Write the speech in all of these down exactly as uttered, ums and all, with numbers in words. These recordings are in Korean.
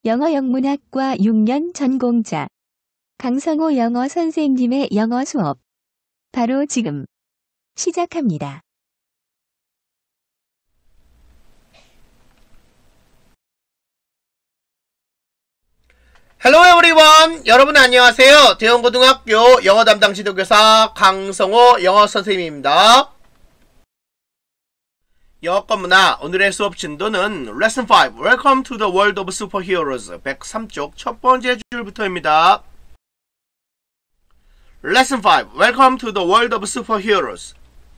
영어 영문학과 육 년 전공자 강성호 영어 선생님의 영어 수업 바로 지금 시작합니다. Hello everyone! 여러분 안녕하세요. 대원고등학교 영어 담당 지도교사 강성호 영어 선생님입니다. 영어권 문화 오늘의 수업 진도는 Lesson five Welcome to the World of Superheroes 백삼 쪽 첫 번째 줄부터입니다. Lesson five Welcome to the World of Superheroes.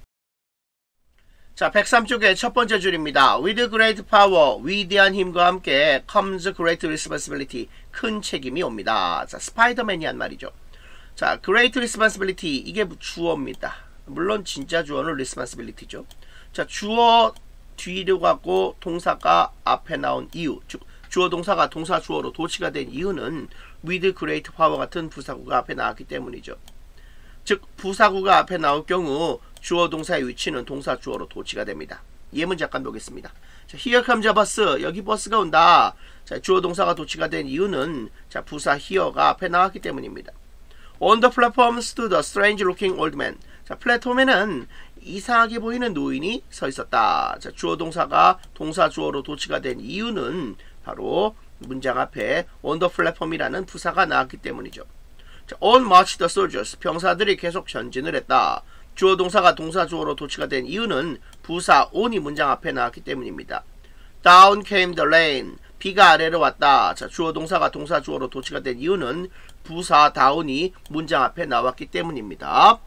자, 백삼 쪽의 첫 번째 줄입니다. With great power, 위대한 힘과 함께 comes great responsibility, 큰 책임이 옵니다. 자, 스파이더맨이 한 말이죠. 자, great responsibility, 이게 주어입니다. 물론 진짜 주어는 responsibility죠. 자, 주어 뒤로 가고 동사가 앞에 나온 이유, 즉 주어 동사가 동사 주어로 도치가 된 이유는 with great power 같은 부사구가 앞에 나왔기 때문이죠. 즉 부사구가 앞에 나올 경우 주어 동사의 위치는 동사 주어로 도치가 됩니다. 예문 잠깐 보겠습니다. 자, here comes a bus. 여기 버스가 온다. 자, 주어 동사가 도치가 된 이유는 자, 부사 here가 앞에 나왔기 때문입니다. On the platform stood a strange looking old man. 자, 플랫폼에는 이상하게 보이는 노인이 서 있었다. 자, 주어 동사가 동사 주어로 도치가 된 이유는 바로 문장 앞에 on the platform이라는 부사가 나왔기 때문이죠. 자, on marched the soldiers. 병사들이 계속 전진을 했다. 주어 동사가 동사 주어로 도치가 된 이유는 부사 on이 문장 앞에 나왔기 때문입니다. Down came the rain. 비가 아래로 왔다. 자, 주어 동사가 동사 주어로 도치가 된 이유는 부사 down이 문장 앞에 나왔기 때문입니다.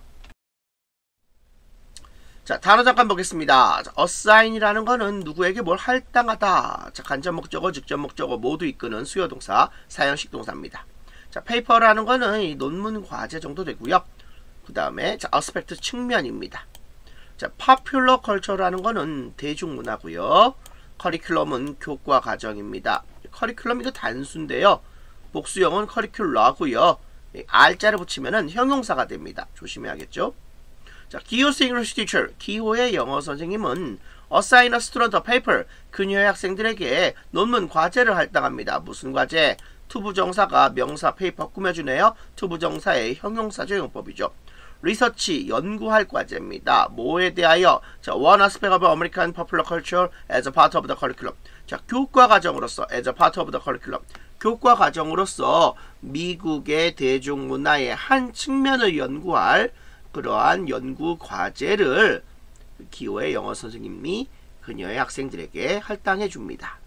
자, 단어 잠깐 보겠습니다. 자, assign이라는 거는 누구에게 뭘 할당하다. 자, 간접 목적어, 직접 목적어 모두 이끄는 수요 동사, 사형식 동사입니다. 자, paper라는 거는 이 논문 과제 정도 되고요. 그 다음에 자, aspect 측면입니다. 자, popular culture라는 거는 대중문화고요. curriculum은 교과 과정입니다. curriculum 이거 단수인데요. 복수형은 curricular고요. r자를 붙이면은 형용사가 됩니다. 조심해야겠죠. 자, 기호's English teacher, 기호의 영어 선생님은 assign a student a paper, 그녀의 학생들에게 논문 과제를 할당합니다. 무슨 과제? 투부정사가 명사 페이퍼 꾸며주네요. 투부정사의 형용사적 용법이죠. 리서치, 연구할 과제입니다. 뭐에 대하여? 자, one aspect of American popular culture as a part of the curriculum. 자, 교과 과정으로서 as a part of the curriculum. 교과 과정으로서 미국의 대중문화의 한 측면을 연구할 그러한 연구 과제를 기호의 영어 선생님이 그녀의 학생들에게 할당해 줍니다.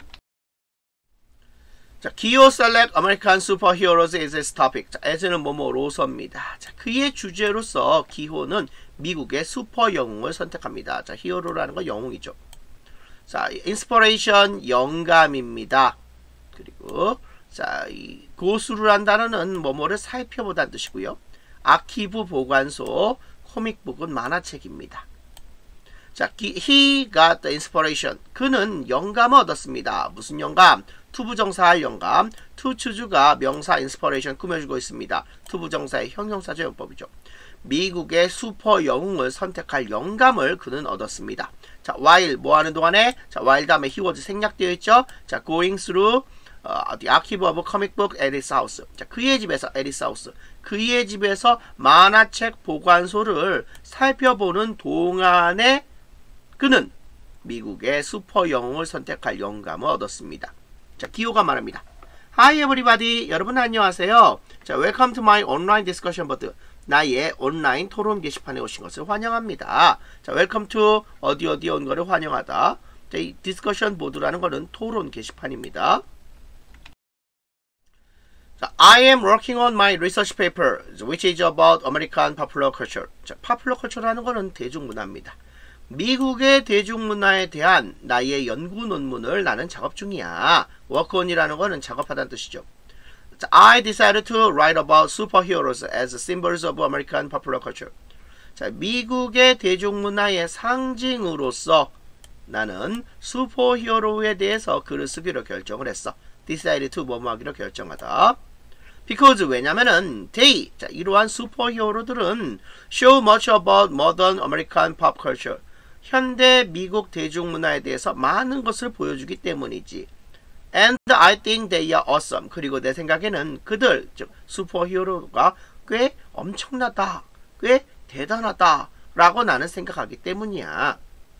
자, 기호 select American superheroes as its topic. 자, as는 뭐뭐로서입니다. 자, 그의 주제로서 기호는 미국의 슈퍼 영웅을 선택합니다. 자, 히어로라는 건 영웅이죠. 자, inspiration 영감입니다. 그리고 자, 이 고수루란 단어는 뭐뭐를 살펴보다는 뜻이고요. 아키브 보관소, 코믹북은 만화책입니다. 자, he got the inspiration. 그는 영감을 얻었습니다. 무슨 영감? 투부정사할 영감. to choose가 명사 inspiration 꾸며주고 있습니다. 투부정사의 형용사적 용법이죠. 미국의 슈퍼 영웅을 선택할 영감을 그는 얻었습니다. 자, while 뭐 하는 동안에? 자, while 다음에 he was 생략되어 있죠. 자, going through uh, the archive of comic book at his house. 자, 그의 집에서 at his house. 그의 집에서 만화책 보관소를 살펴보는 동안에 그는 미국의 슈퍼 영웅을 선택할 영감을 얻었습니다. 자, 기호가 말합니다. Hi everybody. 여러분 안녕하세요. 자, welcome to my online discussion board. 나의 온라인 토론 게시판에 오신 것을 환영합니다. 자, welcome to 어디 어디에 온 거를 환영하다. 자, 이 discussion board라는 거는 토론 게시판입니다. 자, I am working on my research paper, which is about American popular culture. 자, popular culture라는 거는 대중문화입니다. 미국의 대중문화에 대한 나의 연구 논문을 나는 작업 중이야. work on이라는 거는 작업하다는 뜻이죠. 자, I decided to write about superheroes as symbols of American popular culture. 자, 미국의 대중문화의 상징으로서 나는 슈퍼히어로에 대해서 글을 쓰기로 결정을 했어. decide to 뭐뭐 하기로 결정하다. because 왜냐면은 they, 자, 이러한 슈퍼히어로들은 show much about modern American pop culture. 현대 미국 대중문화에 대해서 많은 것을 보여주기 때문이지. And I think they are awesome. 그리고 내 생각에는 그들, 즉 슈퍼히어로가 꽤 엄청나다, 꽤 대단하다 라고 나는 생각하기 때문이야.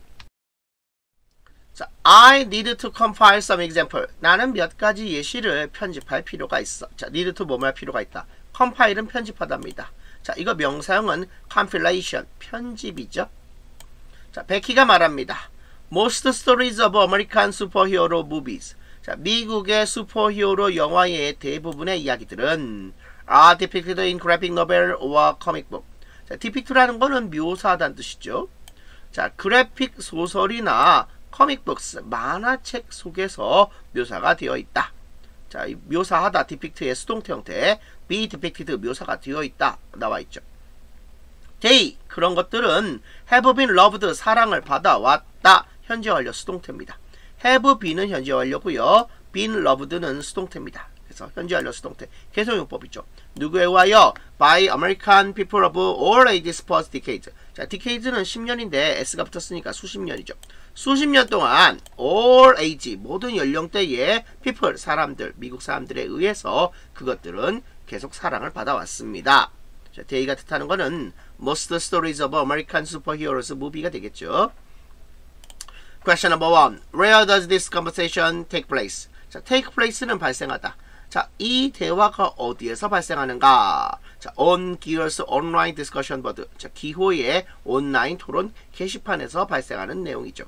자, I need to compile some example. 나는 몇 가지 예시를 편집할 필요가 있어. 자, need to 뭐뭐 할 필요가 있다. compile은 편집하답니다. 자, 이거 명사형은 compilation, 편집이죠. 자, 베키가 말합니다. Most stories of American superhero movies. 자, 미국의 슈퍼히어로 영화의 대부분의 이야기들은 are depicted in graphic novel or comic book. 자, depict라는 거는 묘사하다는 뜻이죠. 자, 그래픽 소설이나 커믹북스, 만화책 속에서 묘사가 되어 있다. 자, 묘사하다, depict의 수동태 형태, be depicted, 묘사가 되어 있다. 나와 있죠. they, 그런 것들은 have been loved, 사랑을 받아왔다. 현재 완료 수동태입니다. have been은 현재 완료고요. been loved는 수동태입니다. 그래서 현재 완료 수동태, 개성용법이죠. 누구에 의하여? by American people of all ages for decades. 자, decades는 십 년인데 s가 붙었으니까 수십 년이죠. 수십 년 동안 all age, 모든 연령대의 people, 사람들, 미국 사람들에 의해서 그것들은 계속 사랑을 받아왔습니다. 자, day가 뜻하는 거는 most stories of American superheroes movie가 되겠죠. Question number one. Where does this conversation take place? 자, take place는 발생하다. 자, 이 대화가 어디에서 발생하는가? 자, on Gears online discussion board. 자, 기호의 온라인 토론 게시판에서 발생하는 내용이죠.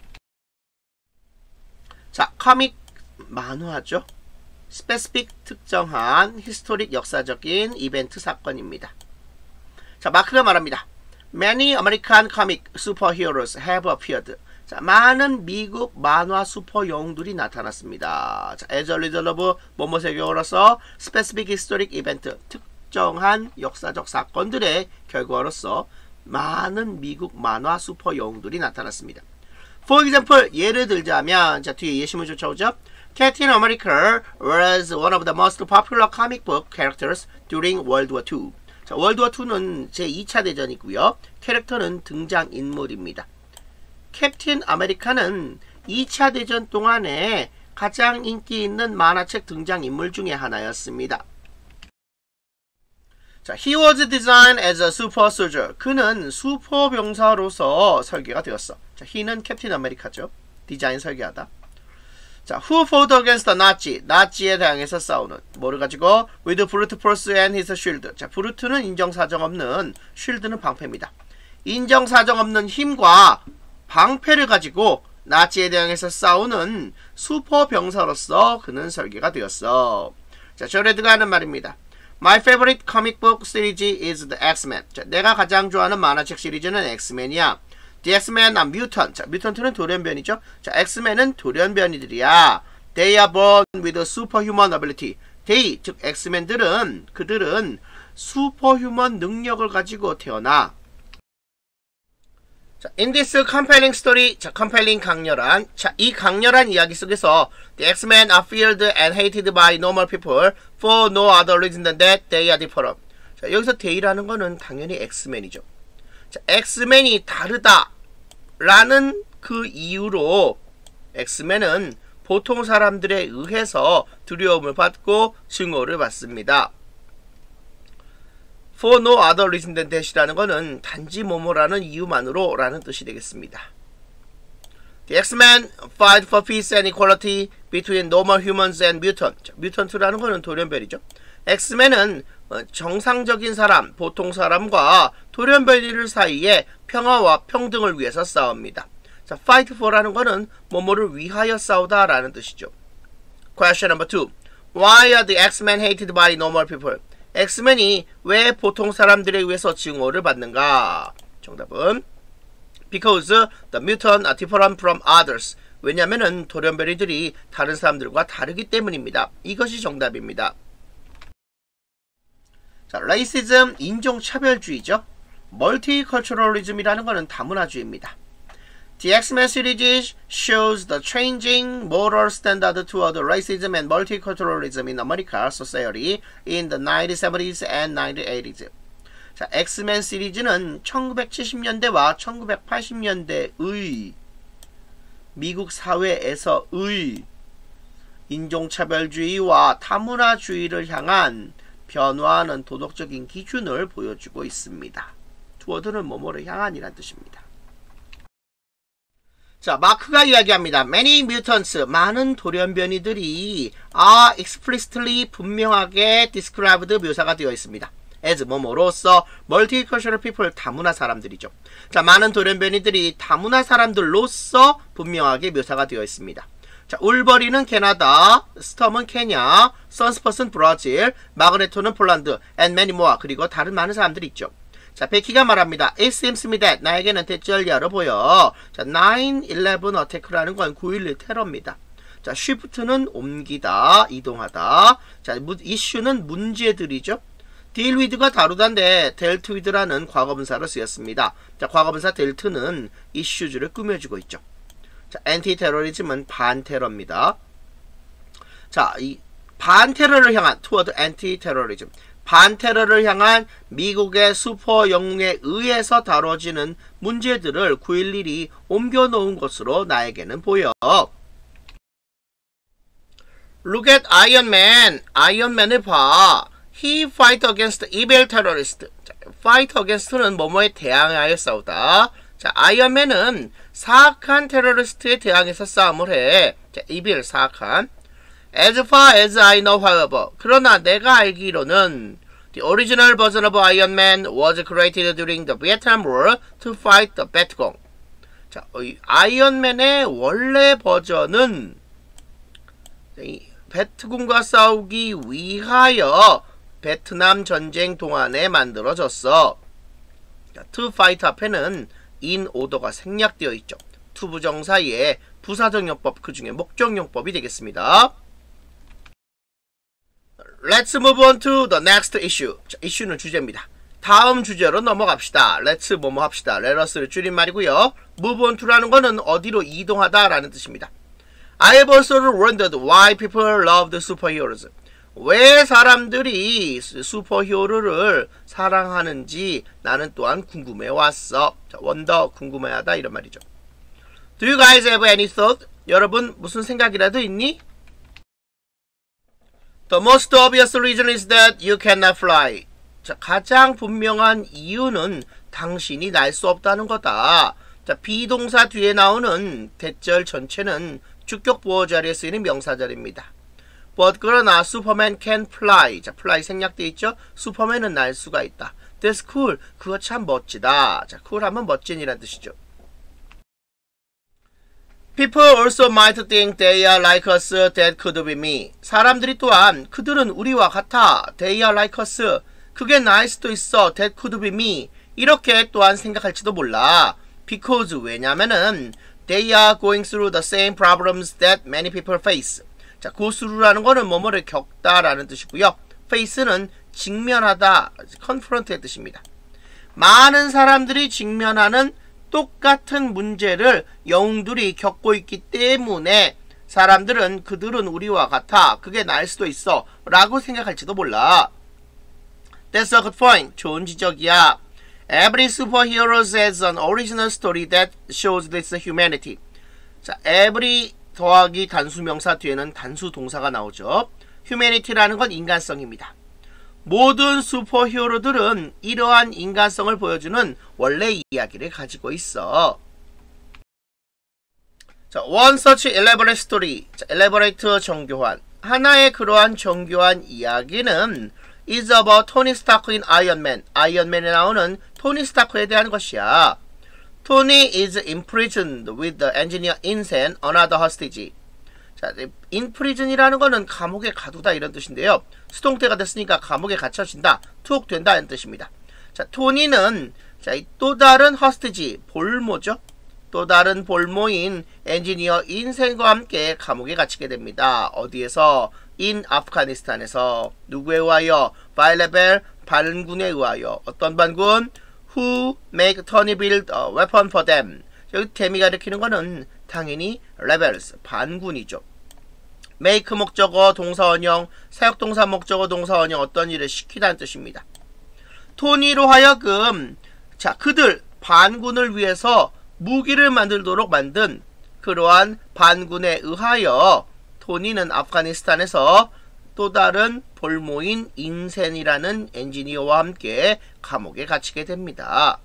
자, 커믹 만화죠. specific 특정한 historic 역사적인 이벤트 사건입니다. 자, 마크가 말합니다. Many American comic superheroes have appeared. 자, 많은 미국 만화 슈퍼 영웅들이 나타났습니다. 자, as a result of 뭐뭐의 경우로서 specific historic event, 특정한 역사적 사건들의 결과로서 많은 미국 만화 슈퍼 영웅들이 나타났습니다. For example, 예를 들자면, 자, 뒤에 예시문 쫓아오죠. Captain America was one of the most popular comic book characters during World War 투. 자, 월드 워 투는 제이 차 대전이고요. 캐릭터는 등장인물입니다. 캡틴 아메리카는 이 차 대전 동안에 가장 인기 있는 만화책 등장인물 중에 하나였습니다. 자, he was designed as a super soldier. 그는 슈퍼 병사로서 설계가 되었어. 자, he는 캡틴 아메리카죠. 디자인 설계하다. 자, who fought against the Nazi? 나치에 대항해서 싸우는. 뭐를 가지고? with brute force and his shield. 자, 브루트는 인정사정 없는, 쉴드는 방패입니다. 인정사정 없는 힘과 방패를 가지고 나치에 대항해서 싸우는 슈퍼 병사로서 그는 설계가 되었어. 자, 저레드가 하는 말입니다. My favorite comic book series is the X-Men. 자, 내가 가장 좋아하는 만화책 시리즈는 엑스맨이야. The X-Men are mutant. 자, 뮤턴트는 돌연변이죠. 자, 엑스맨은 돌연변이들이야. They are born with superhuman ability. They, 즉 엑스맨들은, 그들은 슈퍼휴먼 능력을 가지고 태어나. 자, in this compelling story, 자, compelling 강렬한, 자, 이 강렬한 이야기 속에서 the X-Men are feared and hated by normal people for no other reason than that they are different. 자, 여기서 they라는 거는 당연히 엑스맨이죠. 자, 엑스맨이 다르다 라는 그 이유로 엑스맨은 보통 사람들에 의해서 두려움을 받고 증오를 받습니다. For no other reason than that이라는 거는 단지 뭐뭐라는 이유만으로 라는 뜻이 되겠습니다. The X-Men fight for peace and equality between normal humans and mutant. 자, 뮤턴트라는 거는 돌연변이죠. 엑스맨은 정상적인 사람, 보통 사람과 돌연변이들 사이에 평화와 평등을 위해서 싸웁니다. 자, fight for라는 거는 뭐뭐를 위하여 싸우다 라는 뜻이죠. Question number two. Why are the X-Men hated by normal people? 엑스맨이 왜 보통 사람들에 의해서 증오를 받는가? 정답은 Because the mutants are different from others. 왜냐면은 돌연변이들이 다른 사람들과 다르기 때문입니다. 이것이 정답입니다. 자, 레이시즘, 인종차별주의죠. 멀티컬처럴리즘이라는 것은 다문화주의입니다. The X-Men series shows the changing moral standard toward racism and multiculturalism in American society in the nineteen seventies and nineteen eighties. 자, 엑스맨 시리즈는 천구백칠십 년대와 천구백팔십 년대의 미국 사회에서의 인종차별주의와 타문화주의를 향한 변화하는 도덕적인 기준을 보여주고 있습니다. 투워드는 뭐뭐를 향한이란 뜻입니다. 자, 마크가 이야기합니다. Many mutants, 많은 돌연변이들이 are explicitly 분명하게 described 묘사가 되어 있습니다. as 뭐뭐로서 multicultural people, 다문화 사람들이죠. 자, 많은 돌연변이들이 다문화 사람들로서 분명하게 묘사가 되어 있습니다. 자, 울버리는 캐나다, 스톰은 케냐, 선스퍼스는 브라질, 마그네토는 폴란드, and many more, 그리고 다른 많은 사람들이 있죠. 자, 베키가 말합니다. It seems to me that, 나에게는 대절리하러 보여. 자, 나인 일레븐 어태크라는 건 구일일 테러입니다. 자, shift는 옮기다, 이동하다. 자, 이슈는 문제들이죠. deal with가 다루다인데 dealt with라는 과거분사로 쓰였습니다. 자, 과거분사 delt는 issues를 꾸며주고 있죠. 자, anti-terrorism은 반테러입니다. 자, 이 반테러를 향한 toward anti-terrorism, 반테러를 향한 미국의 슈퍼 영웅에 의해서 다뤄지는 문제들을 구일일이 옮겨놓은 것으로 나에게는 보여. Look at Iron Man. 아이언맨을 봐. He fight against evil terrorist. 자, fight against는 뭐뭐에 대항하여 싸우다. 자, 아이언맨은 사악한 테러리스트에 대항해서 싸움을 해. 자, evil, 사악한. As far as I know, however, 그러나 내가 알기로는 the original version of Iron Man was created during the Vietnam War to fight the Vietcong. 자, 이 아이언맨의 원래 버전은 이 베트콩과 싸우기 위하여 베트남 전쟁 동안에 만들어졌어. 자, to fight 앞에는 in 오더가 생략되어 있죠. to 부정사의 부사적 용법, 그 중에 목적 용법이 되겠습니다. Let's move on to the next issue. 자, 이슈는 주제입니다. 다음 주제로 넘어갑시다. Let's 뭐뭐 합시다. Let us를 줄임말이고요. Move on to라는 거는 어디로 이동하다 라는 뜻입니다. I have also wondered why people love the superheroes. 왜 사람들이 슈퍼히어로를 사랑하는지 나는 또한 궁금해왔어. 자, wonder, 궁금해하다 이런 말이죠. Do you guys have any thought? 여러분 무슨 생각이라도 있니? The most obvious reason is that you cannot fly. 자, 가장 분명한 이유는 당신이 날 수 없다는 거다. 자, 비동사 뒤에 나오는 대절 전체는 주격 보호 자리에 쓰이는 명사절입니다. But 그러나 슈퍼맨 can fly. 자, fly 생략되어 있죠? 슈퍼맨은 날 수가 있다. That's cool. 그거 참 멋지다. 자, cool 하면 멋진이란 뜻이죠. People also might think they are like us. That could be me. 사람들이 또한 그들은 우리와 같아. They are like us. 그게 나일 수도 있어. That could be me. 이렇게 또한 생각할지도 몰라. Because 왜냐면은 they are going through the same problems that many people face. 자, go through라는 거는 뭐뭐를 겪다라는 뜻이고요. face는 직면하다, confront의 뜻입니다. 많은 사람들이 직면하는 똑같은 문제를 영웅들이 겪고 있기 때문에 사람들은 그들은 우리와 같아. 그게 나일 수도 있어. 라고 생각할지도 몰라. That's a good point. 좋은 지적이야. Every superhero has an original story that shows this humanity. 자, every 더하기 단수명사 뒤에는 단수 동사가 나오죠. humanity라는 건 인간성입니다. 모든 슈퍼히어로들은 이러한 인간성을 보여주는 원래 이야기를 가지고 있어. 자, one such elaborate story. 자, elaborate 정교한. 하나의 그러한 정교한 이야기는 is about Tony Stark in Iron Man. 아이언맨에 나오는 토니 스타크에 대한 것이야. Tony is imprisoned with the engineer Insen, another hostage. 자, imprison이라는 거는 감옥에 가두다 이런 뜻인데요. 수동태가 됐으니까 감옥에 갇혀진다, 투옥된다 이런 뜻입니다. 자, 토니는 자, 또 다른 hostage, 볼모죠. 또 다른 볼모인 엔지니어 인센과 함께 감옥에 갇히게 됩니다. 어디에서? in 아프가니스탄에서. 누구에 의하여? by 레벨 반군에 의하여. 어떤 반군? who make Tony build a weapon for them. 여기 데미가 일으키는 거는 당연히 rebels, 반군이죠. make 목적어 동사원형, 사역동사 목적어 동사원형, 어떤 일을 시키다는 뜻입니다. 토니로 하여금 자, 그들 반군을 위해서 무기를 만들도록 만든 그러한 반군에 의하여 토니는 아프가니스탄에서 또 다른 볼모인 인센이라는 엔지니어와 함께 감옥에 갇히게 됩니다.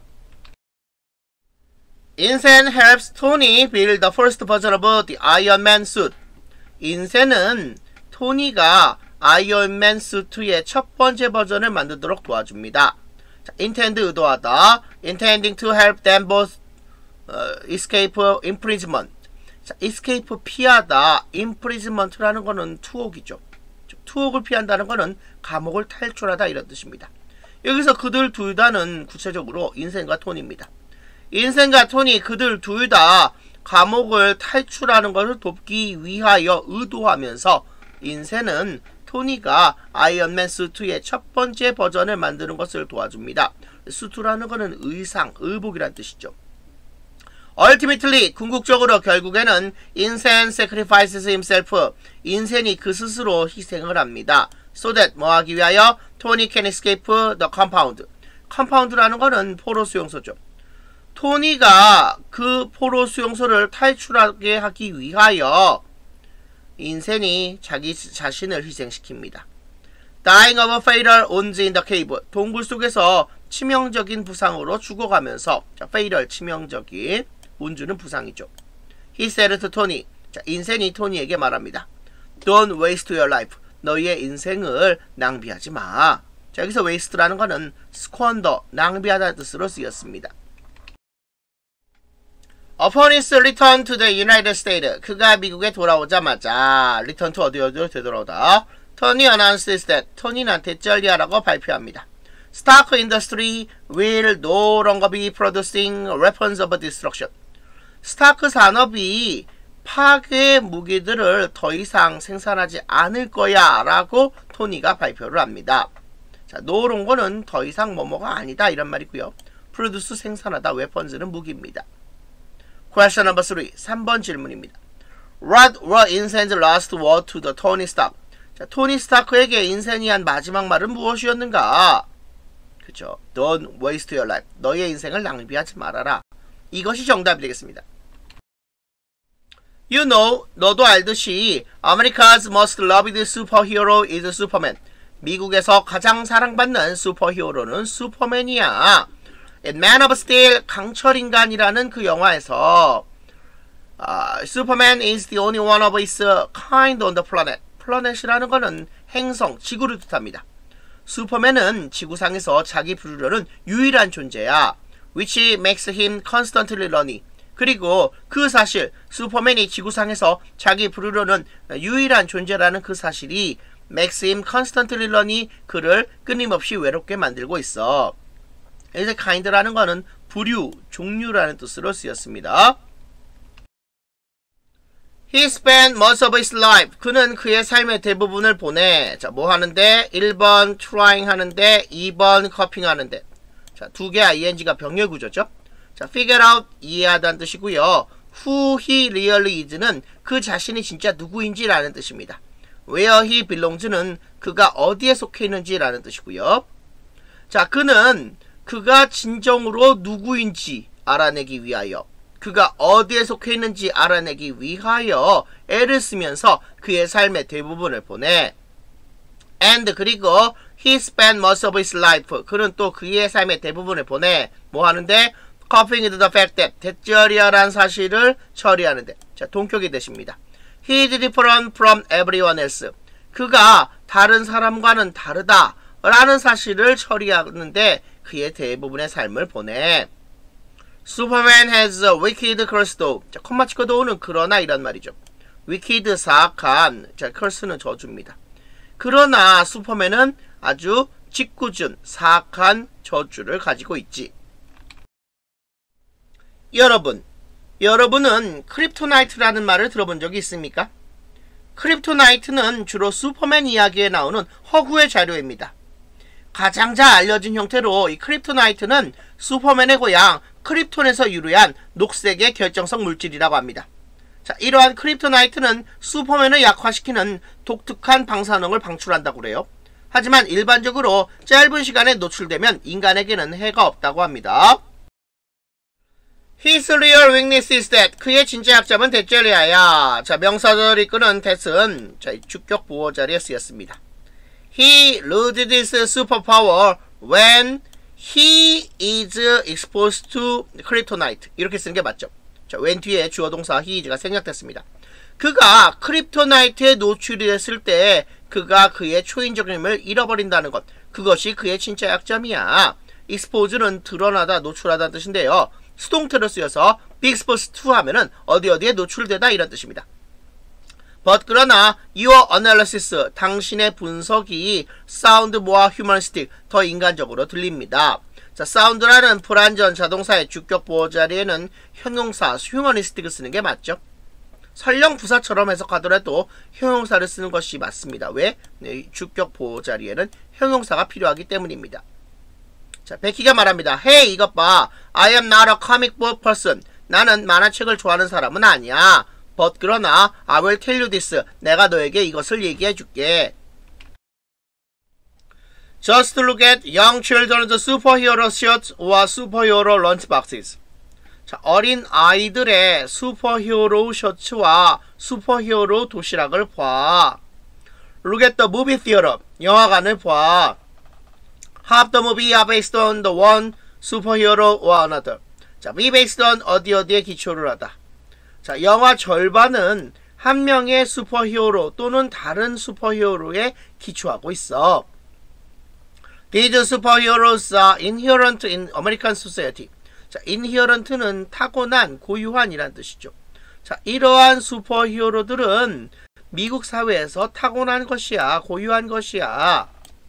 인센 helps Tony build the first version of the Iron Man suit. 인센은 토니가 아이언맨 수트의 첫 번째 버전을 만들도록 도와줍니다. 자, intend 의도하다, intending to help them both uh, escape imprisonment. 자, escape 피하다, imprisoment라는 거는 투옥이죠. 투옥을 피한다는 거는 감옥을 탈출하다 이런 뜻입니다. 여기서 그들 둘 다는 구체적으로 인센과 토니입니다. 인센과 토니 그들 둘 다 감옥을 탈출하는 것을 돕기 위하여 의도하면서 인센은 토니가 아이언맨 수트의 첫 번째 버전을 만드는 것을 도와줍니다. 수트라는 것은 의상, 의복이란 뜻이죠. Ultimately, 궁극적으로 결국에는 인센 sacrifices himself. 인센이 그 스스로 희생을 합니다. So that 뭐 하기 위하여 토니 can escape the compound. compound라는 것은 포로 수용소죠. 토니가 그 포로 수용소를 탈출하게 하기 위하여 인센이 자기 자신을 희생시킵니다. Dying of a fatal wound in the cave. 동굴 속에서 치명적인 부상으로 죽어가면서 자, fatal 치명적인 운주는 부상이죠. He said to Tony. 자, 인센이 토니에게 말합니다. Don't waste your life. 너희의 인생을 낭비하지 마. 자, 여기서 waste라는 것은 squander, 낭비하다는 뜻으로 쓰였습니다. Upon his return to the United States, 그가 미국에 돌아오자마자 return to 어디 어디로 되돌아오다. Tony announces that 토니는 대절리하라고 발표합니다. Stark Industry will no longer be producing weapons of destruction. 스타크 산업이 파괴 무기들을 더 이상 생산하지 않을 거야 라고 토니가 발표를 합니다. 자, no longer는 더 이상 뭐뭐가 아니다 이런 말이고요. produce 생산하다, weapons는 무기입니다. Question number three. 삼 번 질문입니다. What were Incen's last word to the Tony Stark? 자, 토니 스타크에게 인센이 한 마지막 말은 무엇이었는가? 그쵸. Don't waste your life. 너의 인생을 낭비하지 말아라. 이것이 정답이 되겠습니다. You know, 너도 알듯이 America's most loved superhero is Superman. 미국에서 가장 사랑받는 슈퍼히어로는 슈퍼맨이야. Man of Steel, 강철인간이라는 그 영화에서 uh, Superman is the only one of his kind on the planet. 플래닛이라는 것은 행성, 지구를 뜻합니다. 슈퍼맨은 지구상에서 자기 부르려는 유일한 존재야. Which makes him constantly running. 그리고 그 사실, 슈퍼맨이 지구상에서 자기 부르려는 유일한 존재라는 그 사실이 makes him constantly running, 그를 끊임없이 외롭게 만들고 있어. 이제 kind라는 것은 부류, 종류라는 뜻으로 쓰였습니다. He spent most of his life. 그는 그의 삶의 대부분을 보내. 자, 뭐 하는데? 일 번 trying 하는데, 이 번 copying 하는데. 자, 두 개 ing가 병렬 구조죠. 자, figure out, 이해하다는 뜻이고요. Who he really is는 그 자신이 진짜 누구인지라는 뜻입니다. Where he belongs는 그가 어디에 속해 있는지라는 뜻이고요. 자, 그는 그가 진정으로 누구인지 알아내기 위하여, 그가 어디에 속해 있는지 알아내기 위하여 애를 쓰면서 그의 삶의 대부분을 보내. And 그리고 he spent most of his life. 그는 또 그의 삶의 대부분을 보내. 뭐 하는데? Copying the fact that. 대절이야라는 사실을 처리하는데. 자, 동격이 되십니다. He is different from everyone else. 그가 다른 사람과는 다르다 라는 사실을 처리하는데 그의 대부분의 삶을 보내. Superman has a wicked curse though. 자, 콤마 치고 도우는 그러나 이란 말이죠. wicked 사악한, 자, curse는 저주입니다. 그러나 슈퍼맨은 아주 짓궂은 사악한 저주를 가지고 있지. 여러분, 여러분은 크립토나이트라는 말을 들어본 적이 있습니까? 크립토나이트는 주로 슈퍼맨 이야기에 나오는 허구의 자료입니다. 가장 잘 알려진 형태로 이 크립토나이트는 슈퍼맨의 고향 크립톤에서 유래한 녹색의 결정성 물질이라고 합니다. 자, 이러한 크립토나이트는 슈퍼맨을 약화시키는 독특한 방사능을 방출한다고 그래요. 하지만 일반적으로 짧은 시간에 노출되면 인간에게는 해가 없다고 합니다. His real weakness is that. 그의 진짜 약점은 대절이야. 자, 명사절이 끄는 that은 자, 주격 보호 자리에 쓰였습니다. He loses his superpower when he is exposed to kryptonite. 이렇게 쓰는 게 맞죠. 자, when 뒤에 주어 동사 he is가 생략됐습니다. 그가 크립토나이트에 노출이 됐을 때 그가 그의 초인적인 힘을 잃어버린다는 것. 그것이 그의 진짜 약점이야. expose는 드러나다, 노출하다는 뜻인데요. 수동태로 쓰여서 be exposed to 하면은 어디 어디에 노출되다 이런 뜻입니다. But 그러나 your analysis, 당신의 분석이 sound more humanistic, 더 인간적으로 들립니다. 자, sound라는 불완전 자동사의 주격 보호 자리에는 형용사 humanistic을 쓰는 게 맞죠. 설령 부사처럼 해석하더라도 형용사를 쓰는 것이 맞습니다. 왜? 네, 주격 보호 자리에는 형용사가 필요하기 때문입니다. 자, 베키가 말합니다. Hey, 이것 봐. I am not a comic book person. 나는 만화책을 좋아하는 사람은 아니야. But 그러나 I will tell you this. 내가 너에게 이것을 얘기해 줄게. Just look at young children's superhero shirts or superhero lunchboxes. 자, 어린 아이들의 슈퍼히어로 셔츠와 슈퍼히어로 도시락을 봐. Look at the movie theater. 영화관을 봐. Half the movie are based on the one superhero or another. 자, be based on 어디 어디에 기초를 하다. 자, 영화 절반은 한 명의 슈퍼히어로 또는 다른 슈퍼히어로에 기초하고 있어. These superheroes are inherent in American society. 자, inherent는 타고난, 고유한이란 뜻이죠. 자, 이러한 슈퍼히어로들은 미국 사회에서 타고난 것이야, 고유한 것이야.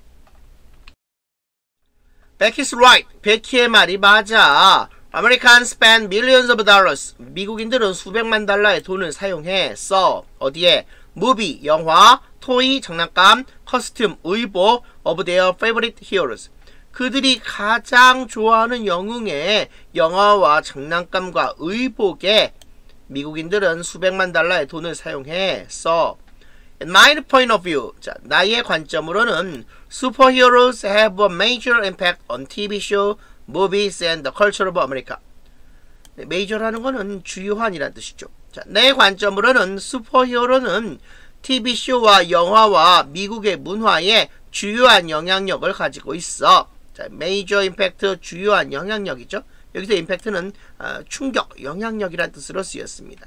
Becky's right. 베키의 말이 맞아. Americans spend millions of dollars. 미국인들은 수백만 달러의 돈을 사용해, 써. 어디에? movie, 영화, 토이, 장난감, 커스튬, 의복 of their favorite heroes. 그들이 가장 좋아하는 영웅의 영화와 장난감과 의복에 미국인들은 수백만 달러의 돈을 사용해, 써. In my point of view, 자, 나의 관점으로는 superheroes have a major impact on 티비 show, movies and the culture of America. 네, major라는 거는 주요한이란 뜻이죠. 자, 내 관점으로는 슈퍼히어로는 티비 쇼와 영화와 미국의 문화에 주요한 영향력을 가지고 있어. 자, major impact, 주요한 영향력이죠. 여기서 impact는 어, 충격, 영향력이란 뜻으로 쓰였습니다.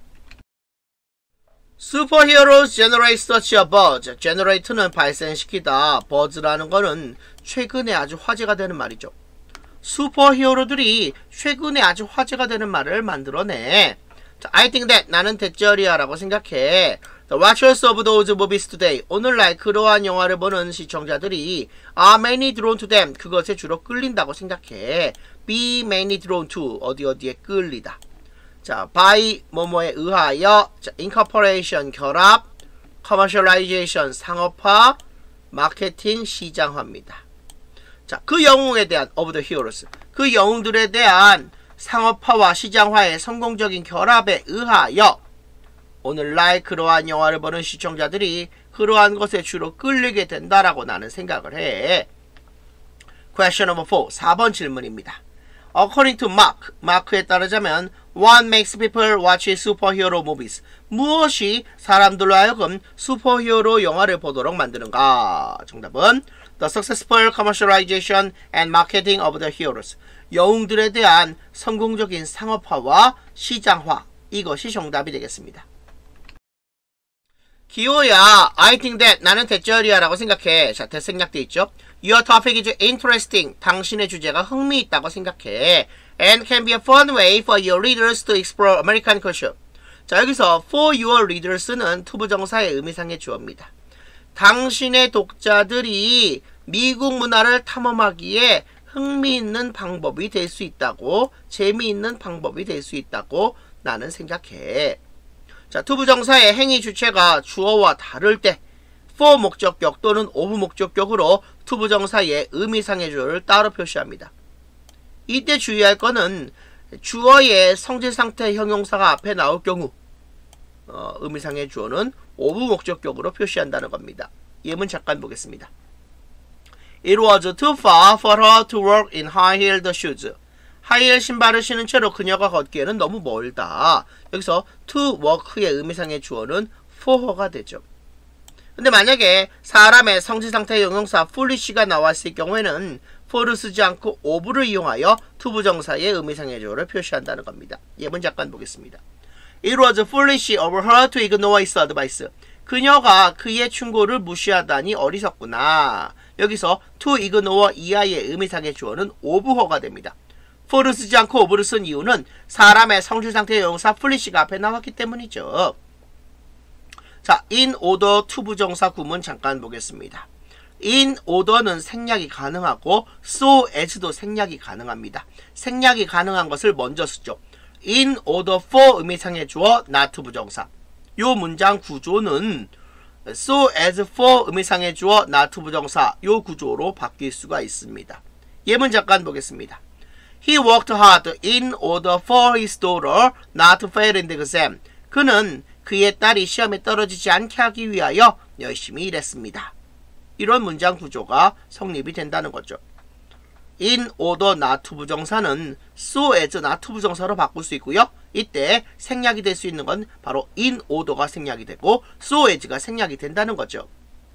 Superheroes generate such a buzz. generate는 발생시키다, buzz라는 거는 최근에 아주 화제가 되는 말이죠. 슈퍼히어로들이 최근에 아주 화제가 되는 말을 만들어내. 자, I think that, 나는 대절이야 라고 생각해. The watchers of those movies today. 오늘날 그러한 영화를 보는 시청자들이 are mainly drawn to them. 그것에 주로 끌린다고 생각해. be mainly drawn to. 어디 어디에 끌리다. 자, by 뭐뭐에 의하여. 자, incorporation 결합. commercialization 상업화. 마케팅 시장화입니다. 자, 그 영웅에 대한 of the heroes. 그 영웅들에 대한 상업화와 시장화의 성공적인 결합에 의하여 오늘날 그러한 영화를 보는 시청자들이 그러한 것에 주로 끌리게 된다라고 나는 생각을 해. Question number four. 사 번 질문입니다. According to Mark, 마크에 따르자면 What makes people watch superhero movies? 무엇이 사람들로 하여금 슈퍼히어로 영화를 보도록 만드는가? 정답은 The successful commercialization and marketing of the heroes. 영웅들에 대한 성공적인 상업화와 시장화. 이것이 정답이 되겠습니다. 기호야, I think that, 나는 대절이야 라고 생각해. 자, 대생략돼 있죠. Your topic is interesting. 당신의 주제가 흥미있다고 생각해. And can be a fun way for your readers to explore American culture. 자, 여기서 for your readers는 투부정사의 의미상의 주어입니다. 당신의 독자들이 미국 문화를 탐험하기에 흥미있는 방법이 될 수 있다고, 재미있는 방법이 될 수 있다고 나는 생각해. 자, 투부정사의 행위 주체가 주어와 다를 때 for 목적격 또는 of 목적격으로 투부정사의 의미상의 주어를 따로 표시합니다. 이때 주의할 거는 주어의 성질상태 형용사가 앞에 나올 경우 어, 의미상의 주어는 of 목적격으로 표시한다는 겁니다. 예문 잠깐 보겠습니다. It was too far for her to work in high-heeled shoes. 하이힐 신발을 신은 채로 그녀가 걷기에는 너무 멀다. 여기서 to walk의 의미상의 주어는 for가 되죠. 근데 만약에 사람의 성질상태 형용사 foolish가 나왔을 경우에는 for를 쓰지 않고 of를 이용하여 투부정사의 의미상의 주어를 표시한다는 겁니다. 예문 잠깐 보겠습니다. It was foolish of her to ignore his advice. 그녀가 그의 충고를 무시하다니 어리석구나. 여기서 to ignore 이하의 의미상의 주어는 of가 됩니다. for를 쓰지 않고 of를 쓴 이유는 사람의 성질상태 형용사 foolish가 앞에 나왔기 때문이죠. 자, in order 투부정사 구문 잠깐 보겠습니다. in order는 생략이 가능하고 so as도 생략이 가능합니다. 생략이 가능한 것을 먼저 쓰죠. in order for 의미상의 주어 not 투부정사. 요 문장 구조는 so as for 의미상의 주어 not 투부정사 요 구조로 바뀔 수가 있습니다. 예문 잠깐 보겠습니다. He worked hard in order for his daughter not to fail in the exam. 그는 그의 딸이 시험에 떨어지지 않게 하기 위하여 열심히 일했습니다. 이런 문장 구조가 성립이 된다는 거죠. in order not 투부정사는 so as not 투부정사로 바꿀 수 있고요. 이때 생략이 될 수 있는 건 바로 in order가 생략이 되고 so as가 생략이 된다는 거죠.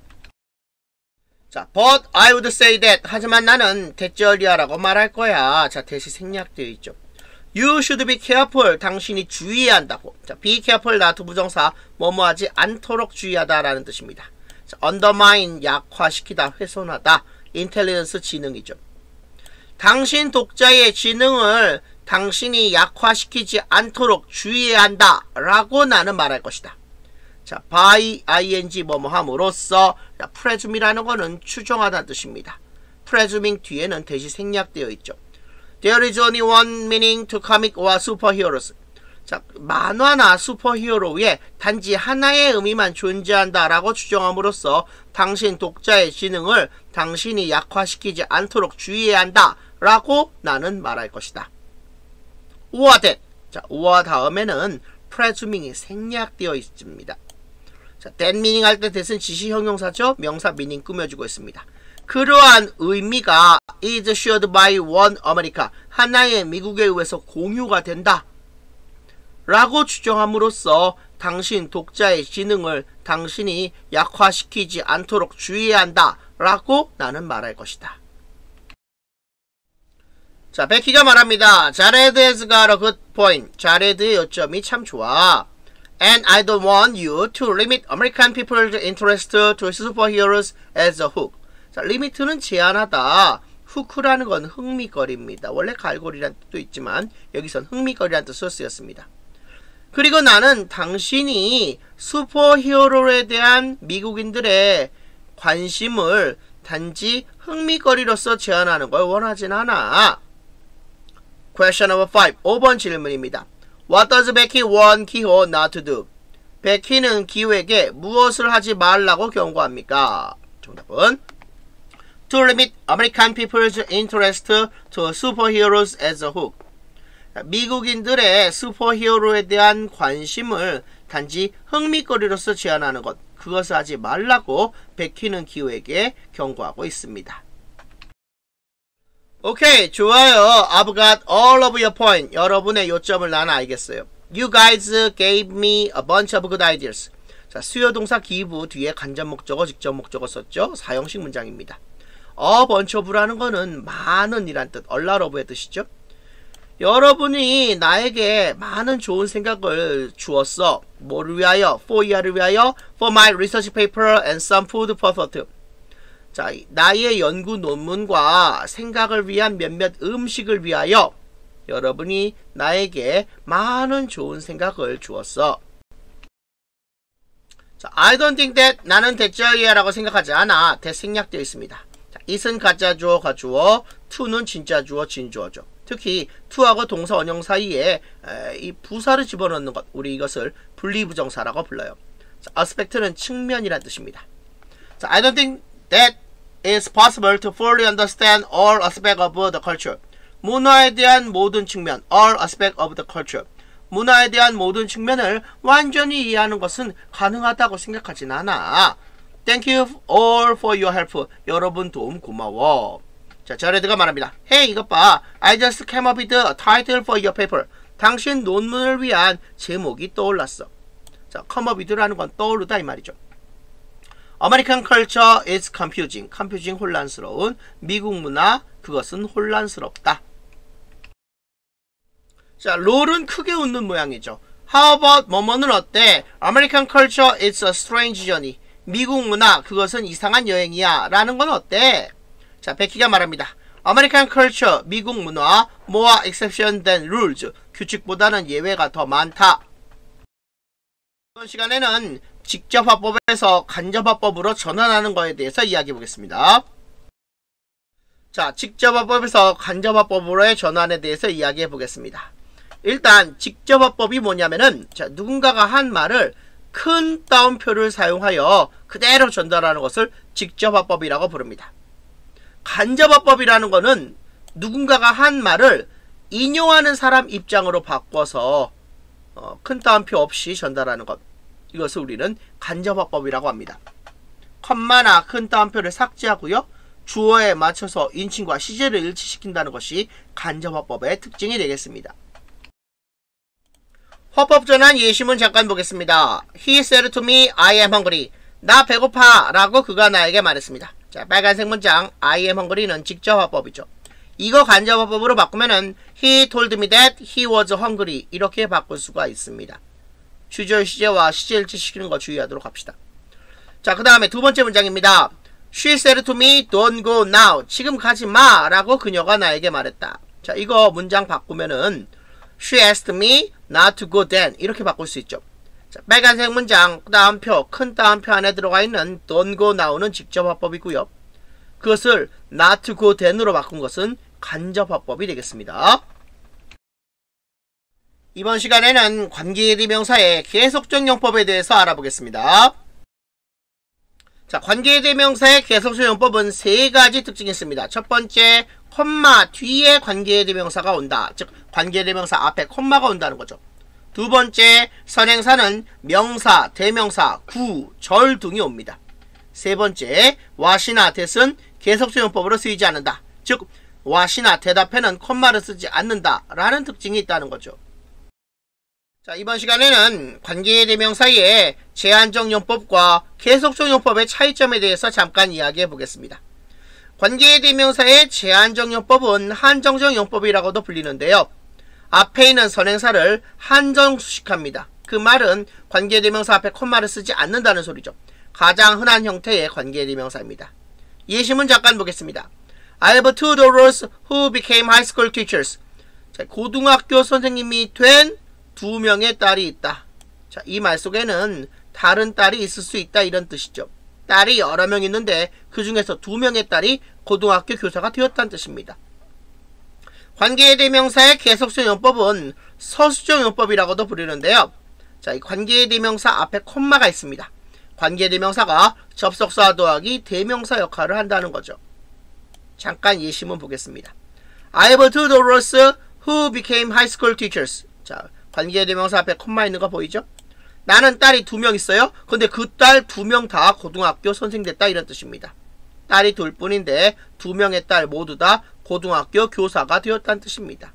자, but I would say that. 하지만 나는 대절이야라고 말할 거야. 자, 대시 생략되어 있죠. You should be careful. 당신이 주의해야 한다고. 자, be careful not 부정사 뭐뭐하지 않도록 주의하다라는 뜻입니다. 자, undermine 약화시키다, 훼손하다. intelligence 지능이죠. 당신 독자의 지능을 당신이 약화시키지 않도록 주의해야 한다 라고 나는 말할 것이다. 자, by ing 뭐뭐함으로써. 자, presum이라는 거는 추정하다는 뜻입니다. presuming 뒤에는 대시 생략되어 있죠. There is only one meaning to comic or superheroes. 자, 만화나 슈퍼히어로에 단지 하나의 의미만 존재한다 라고 추정함으로써 당신 독자의 지능을 당신이 약화시키지 않도록 주의해야 한다 라고 나는 말할 것이다. or that. 자, or 다음에는 presuming이 생략되어 있습니다. 자, that meaning 할 때 that은 지시 형용사죠. 명사 meaning 꾸며주고 있습니다. 그러한 의미가 is shared by one America. 하나의 미국에 의해서 공유가 된다. 라고 추정함으로써 당신 독자의 지능을 당신이 약화시키지 않도록 주의해야 한다. 라고 나는 말할 것이다. 자, 베키가 말합니다. Jared has got a good point. 자레드의 요점이 참 좋아. And I don't want you to limit American people's interest to superheroes as a hook. 자, 리미트는 제한하다. 후크라는 건 흥미거리입니다. 원래 갈고리란 뜻도 있지만 여기선 흥미거리란 뜻으로 쓰였습니다. 그리고 나는 당신이 슈퍼히어로에 대한 미국인들의 관심을 단지 흥미거리로서 제한하는 걸 원하진 않아. Question number five. 오 번 질문입니다. What does Becky want Kiho not to do? 베키는 기호에게 무엇을 하지 말라고 경고합니까? 정답은 To limit American people's interest to superheroes as a hook. 미국인들의 슈퍼히어로에 대한 관심을 단지 흥미거리로서 제한하는 것, 그것을 하지 말라고 베키는 기호에게 경고하고 있습니다. 오케이, 좋아요. I've got all of your point. 여러분의 요점을 나는 알겠어요. You guys gave me a bunch of good ideas. 자, 수요동사 give 뒤에 간접 목적어, 직접 목적어 썼죠. 사형식 문장입니다. a bunch of라는 거는 많은 이란 뜻, a lot of의 뜻이죠. 여러분이 나에게 많은 좋은 생각을 주었어. 뭐를 위하여? for 이하를 위하여? for my research paper and some food for thought. 자, 나의 연구 논문과 생각을 위한 몇몇 음식을 위하여 여러분이 나에게 많은 좋은 생각을 주었어. 자, I don't think that. 나는 대자이야라고 생각하지 않아. 대 생략되어 있습니다. 자, it은 가짜 주어, 가주어, to는 진짜 주어, 진주어죠. 특히 to하고 동사 원형 사이에 에, 이 부사를 집어넣는 것, 우리 이것을 분리부정사라고 불러요. 자, aspect는 측면이란 뜻입니다. 자, I don't think that it's possible to fully understand all aspects of the culture. 문화에 대한 모든 측면, all aspects of the culture. 문화에 대한 모든 측면을 완전히 이해하는 것은 가능하다고 생각하진 않아. Thank you all for your help. 여러분 도움 고마워. 자, 저레드가 말합니다. Hey, 이것 봐. I just came up with a title for your paper. 당신 논문을 위한 제목이 떠올랐어. 자, come up with라는 건 떠오르다 이 말이죠. American culture is confusing. confusing 혼란스러운. 미국 문화 그것은 혼란스럽다. 자, 롤은 크게 웃는 모양이죠. How about 뭐뭐는 어때? American culture is a strange journey. 미국 문화 그것은 이상한 여행이야 라는 건 어때? 자, 베키가 말합니다. American culture 미국 문화 more exception than rules. 규칙보다는 예외가 더 많다. 이번 시간에는 직접화법에서 간접화법으로 전환하는 것에 대해서 이야기해 보겠습니다. 자, 직접화법에서 간접화법으로의 전환에 대해서 이야기해 보겠습니다. 일단 직접화법이 뭐냐면은 자, 누군가가 한 말을 큰 따옴표를 사용하여 그대로 전달하는 것을 직접화법이라고 부릅니다. 간접화법이라는 것은 누군가가 한 말을 인용하는 사람 입장으로 바꿔서 어, 큰 따옴표 없이 전달하는 것, 이것을 우리는 간접화법이라고 합니다. 컴마나 큰 따옴표를 삭제하고요, 주어에 맞춰서 인칭과 시제를 일치시킨다는 것이 간접화법의 특징이 되겠습니다. 화법 전환 예시문 잠깐 보겠습니다. He said to me, I am hungry. 나 배고파 라고 그가 나에게 말했습니다. 자, 빨간색 문장 I am hungry는 직접화법이죠. 이거 간접화법으로 바꾸면은 He told me that he was hungry 이렇게 바꿀 수가 있습니다. 주절 시제와 시제 일치시키는 거 주의하도록 합시다. 자, 그 다음에 두 번째 문장입니다. She said to me, don't go now. 지금 가지 마 라고 그녀가 나에게 말했다. 자, 이거 문장 바꾸면은 She asked me not to go then 이렇게 바꿀 수 있죠. 자, 빨간색 문장 따옴표 큰 따옴표 안에 들어가 있는 don't go now는 직접화법이고요. 그것을 not to go then으로 바꾼 것은 간접화법이 되겠습니다. 이번 시간에는 관계대명사의 계속적 용법에 대해서 알아보겠습니다. 자, 관계대명사의 계속적 용법은 세 가지 특징이 있습니다. 첫 번째, 콤마 뒤에 관계대명사가 온다. 즉 관계대명사 앞에 콤마가 온다는 거죠. 두 번째, 선행사는 명사, 대명사, 구, 절 등이 옵니다. 세 번째, what이나 that은 계속적 용법으로 쓰이지 않는다. 즉 what이나 대답에는 콤마를 쓰지 않는다 라는 특징이 있다는 거죠. 자, 이번 시간에는 관계대명사의 제한적 용법과 계속적 용법의 차이점에 대해서 잠깐 이야기해 보겠습니다. 관계대명사의 제한적 용법은 한정적 용법이라고도 불리는데요. 앞에 있는 선행사를 한정수식합니다. 그 말은 관계대명사 앞에 콤마를 쓰지 않는다는 소리죠. 가장 흔한 형태의 관계대명사입니다. 예시문 잠깐 보겠습니다. I have two daughters who became high school teachers. 자, 고등학교 선생님이 된 두 명의 딸이 있다. 자, 이 말 속에는 다른 딸이 있을 수 있다 이런 뜻이죠. 딸이 여러 명 있는데 그 중에서 두 명의 딸이 고등학교 교사가 되었다는 뜻입니다. 관계대명사의 계속적 용법은 서술적 용법이라고도 부르는데요. 자, 이 관계대명사 앞에 콤마가 있습니다. 관계대명사가 접속사 더하기 대명사 역할을 한다는 거죠. 잠깐 예시문 보겠습니다. I have two daughters who became high school teachers. 자, 관계대명사 앞에 콤마 있는 거 보이죠? 나는 딸이 두 명 있어요. 근데 그 딸 두 명 다 고등학교 선생 됐다 이런 뜻입니다. 딸이 둘 뿐인데 두 명의 딸 모두 다 고등학교 교사가 되었다는 뜻입니다.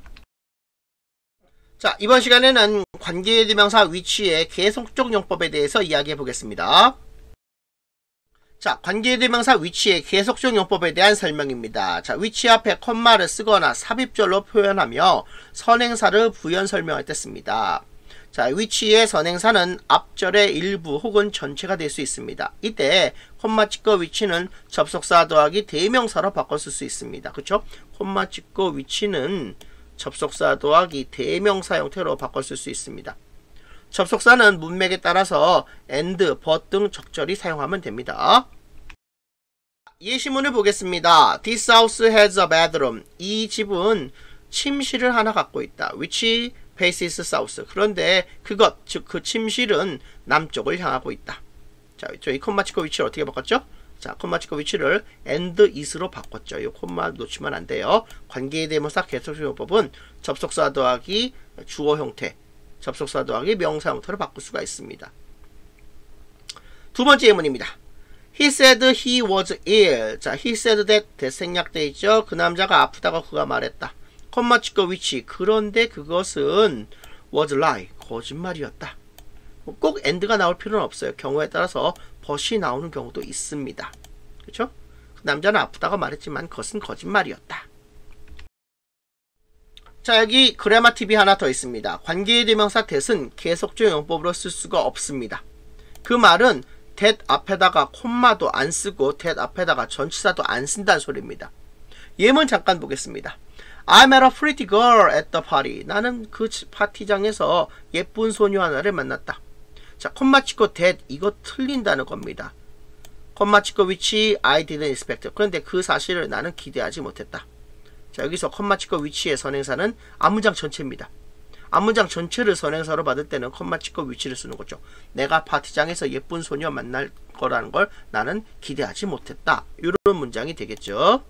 자, 이번 시간에는 관계대명사 위치의 계속적 용법에 대해서 이야기해 보겠습니다. 자, 관계대명사 위치의 계속적 용법에 대한 설명입니다. 자, 위치 앞에 콤마를 쓰거나 삽입절로 표현하며 선행사를 부연 설명할 때 씁니다. 자, 위치의 선행사는 앞절의 일부 혹은 전체가 될 수 있습니다. 이때 콤마 찍고 위치는 접속사 더하기 대명사로 바꿔 쓸 수 있습니다. 그쵸? 콤마 찍고 위치는 접속사 더하기 대명사 형태로 바꿔 쓸 수 있습니다. 접속사는 문맥에 따라서 and, but 등 적절히 사용하면 됩니다. 예시문을 보겠습니다. This house has a bedroom. 이 집은 침실을 하나 갖고 있다. which faces south. 그런데 그것, 즉 그 침실은 남쪽을 향하고 있다. 자, 저희 콤마 찍고 위치를 어떻게 바꿨죠? 자, 콤마 찍고 위치를 and is로 바꿨죠. 이 콤마 놓치면 안 돼요. 관계대명사 계속적 용법은 접속사 더하기 주어 형태, 접속사 더하기 명사 형태로 바꿀 수가 있습니다. 두 번째 예문입니다. He said he was ill. 자, he said that 대생략돼 있죠. 그 남자가 아프다고 그가 말했다. 콤마 찍고 which. 그런데 그것은 was lie. 거짓말이었다. 꼭 and가 나올 필요는 없어요. 경우에 따라서 but이 나오는 경우도 있습니다. 그렇죠? 그 남자는 아프다고 말했지만 그것은 거짓말이었다. 자, 여기 그래마 팁이 하나 더 있습니다. 관계의 대명사 that은 계속적 용법으로 쓸 수가 없습니다. 그 말은 that 앞에다가 콤마도 안 쓰고 that 앞에다가 전치사도 안 쓴다는 소리입니다. 예문 잠깐 보겠습니다. I met a pretty girl at the party. 나는 그 파티장에서 예쁜 소녀 하나를 만났다. 자, 콤마 찍고 that 이거 틀린다는 겁니다. 콤마 찍고 which I didn't expect. 그런데 그 사실을 나는 기대하지 못했다. 자, 여기서 콤마 찍고 which의 선행사는 앞문장 전체입니다. 앞문장 전체를 선행사로 받을 때는 콤마 찍고 which를 쓰는 거죠. 내가 파티장에서 예쁜 소녀 만날 거라는 걸 나는 기대하지 못했다. 이런 문장이 되겠죠.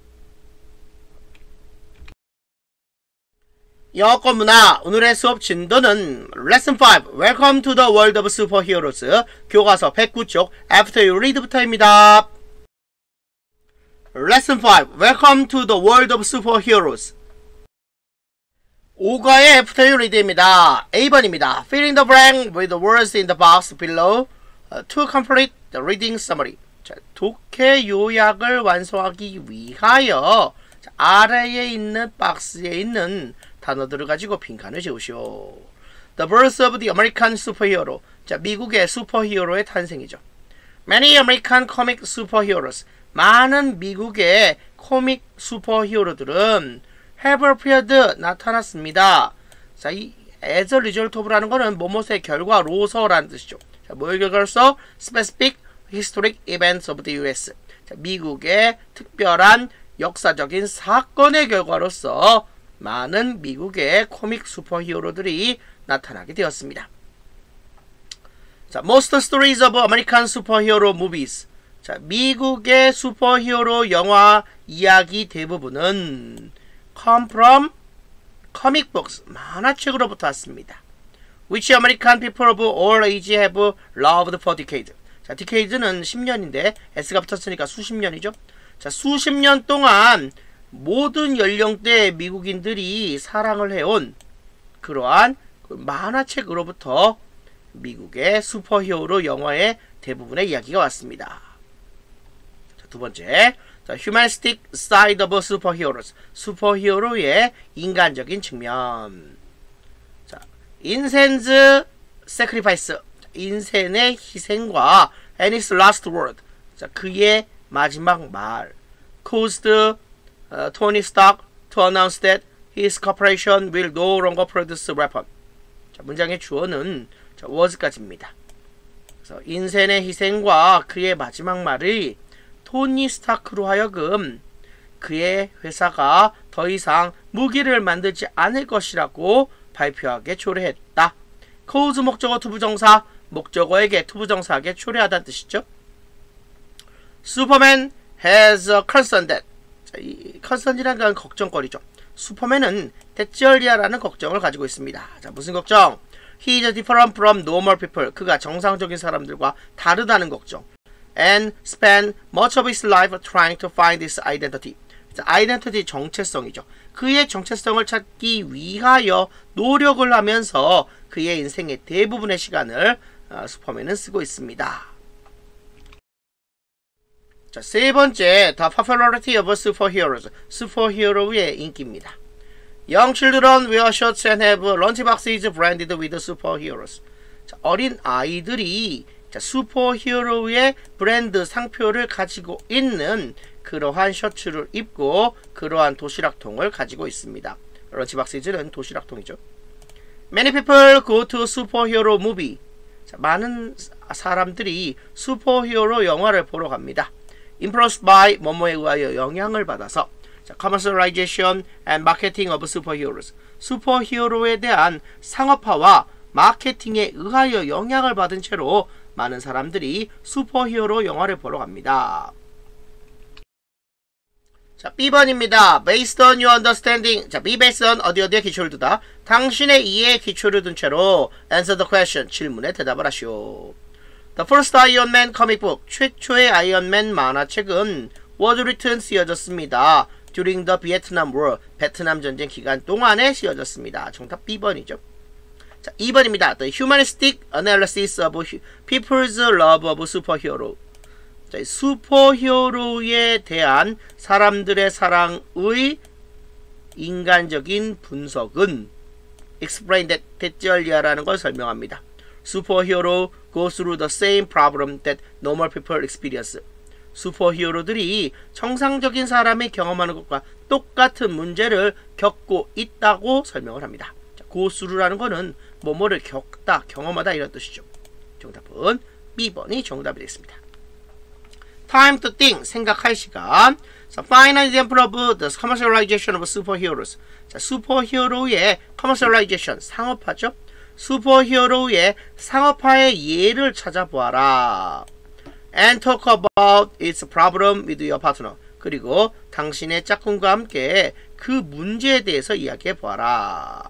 영어 문화 오늘의 수업 진도는 레슨 오 Welcome to the World of Superheroes 교과서 백구 쪽 After you read부터입니다. 레슨 오 Welcome to the World of Superheroes 오과의 After you read입니다. A 번입니다. Fill in the blank with the words in the box below uh, to complete the reading summary. 자, 독해 요약을 완성하기 위하여 자, 아래에 있는 박스에 있는 단어들을 가지고 빈칸을 채우시오. The birth of the American superhero. 자, 미국의 슈퍼히어로의 탄생이죠. Many American comic superheroes. 많은 미국의 코믹 슈퍼히어로들은 have appeared 나타났습니다. 자, 이 as a result of라는 거는 뭐뭐의 결과로서라는 뜻이죠. 자, 뭐의 결과로서? Specific historic events of the 유 에스. 자, 미국의 특별한 역사적인 사건의 결과로서 많은 미국의 코믹 슈퍼히어로들이 나타나게 되었습니다. 자, most stories of American superhero movies. 자, 미국의 슈퍼히어로 영화 이야기 대부분은 come from comic books, 만화책으로부터 왔습니다. Which American people of all age have loved for decades. 자, decade는 십 년인데 S가 붙었으니까 수십 년이죠. 자, 수십 년 동안 모든 연령대의 미국인들이 사랑을 해온 그러한 그 만화책으로부터 미국의 슈퍼히어로 영화의 대부분의 이야기가 왔습니다. 자, 두 번째, 자, humanistic side of superheroes. 슈퍼히어로의 인간적인 측면. 자, 인센즈 sacrifice. 인센의 희생과 and his last word. 자, 그의 마지막 말. caused Uh, Tony Stark to announce that his corporation will no longer produce weapon. 자, 문장의 주어는 자, was까지입니다. 그래서 인센의 희생과 그의 마지막 말이 토니 스타크로 하여금 그의 회사가 더 이상 무기를 만들지 않을 것이라고 발표하게 초래했다. cause 목적어 투부정사, 목적어에게 투부정사에게 초래하다는 뜻이죠. Superman has a concern that. 이 컨선이라는 건 걱정거리죠. 슈퍼맨은 대절리아라는 걱정을 가지고 있습니다. 자, 무슨 걱정? He is different from normal people. 그가 정상적인 사람들과 다르다는 걱정. And spend much of his life trying to find his identity. 자, identity 정체성이죠. 그의 정체성을 찾기 위하여 노력을 하면서 그의 인생의 대부분의 시간을 어, 슈퍼맨은 쓰고 있습니다. 자, 세 번째, the popularity of superheroes. 슈퍼히어로의 인기입니다. Young children wear shirts and have lunchboxes branded with superheroes. 자, 어린 아이들이 자, 슈퍼히어로의 브랜드 상표를 가지고 있는 그러한 셔츠를 입고 그러한 도시락통을 가지고 있습니다. 런치박스는 도시락통이죠. Many people go to superhero movie. 자, 많은 사람들이 슈퍼히어로 영화를 보러 갑니다. Influenced by 뭐뭐에 의하여 영향을 받아서. 자, commercialization and marketing of superheroes. 슈퍼히어로에 대한 상업화와 마케팅에 의하여 영향을 받은 채로 많은 사람들이 슈퍼히어로 영화를 보러 갑니다. 자, 비 번입니다. Based on your understanding. 자, be based on 어디 어디에 기초를 두다. 당신의 이해에 기초를 둔 채로 answer the question. 질문에 대답을 하시오. The first Iron Man comic book, 최초의 아이언맨 만화책은 was written, 쓰여졌습니다. During the Vietnam War, 베트남 전쟁 기간 동안에 쓰여졌습니다. 정답 비 번이죠. 자, 이 번입니다. The humanistic analysis of people's love of superhero. 자, 슈퍼히어로에 대한 사람들의 사랑의 인간적인 분석은 explain that 대절리아라는 걸 설명합니다. Superhero go through the same problem that normal people experience. 슈퍼히어로들이 정상적인 사람이 경험하는 것과 똑같은 문제를 겪고 있다고 설명을 합니다. 자, go through라는 거는 뭐뭐를 겪다, 경험하다 이런 뜻이죠. 정답은 비 번이 정답이 되겠습니다. Time to think, 생각할 시간. 자, find an example of the commercialization of superheroes. 자, 슈퍼히어로의 commercialization, 상업화죠. 슈퍼히어로의 상업화의 예를 찾아보아라. And talk about its problem with your partner. 그리고 당신의 짝꿍과 함께 그 문제에 대해서 이야기해 보아라.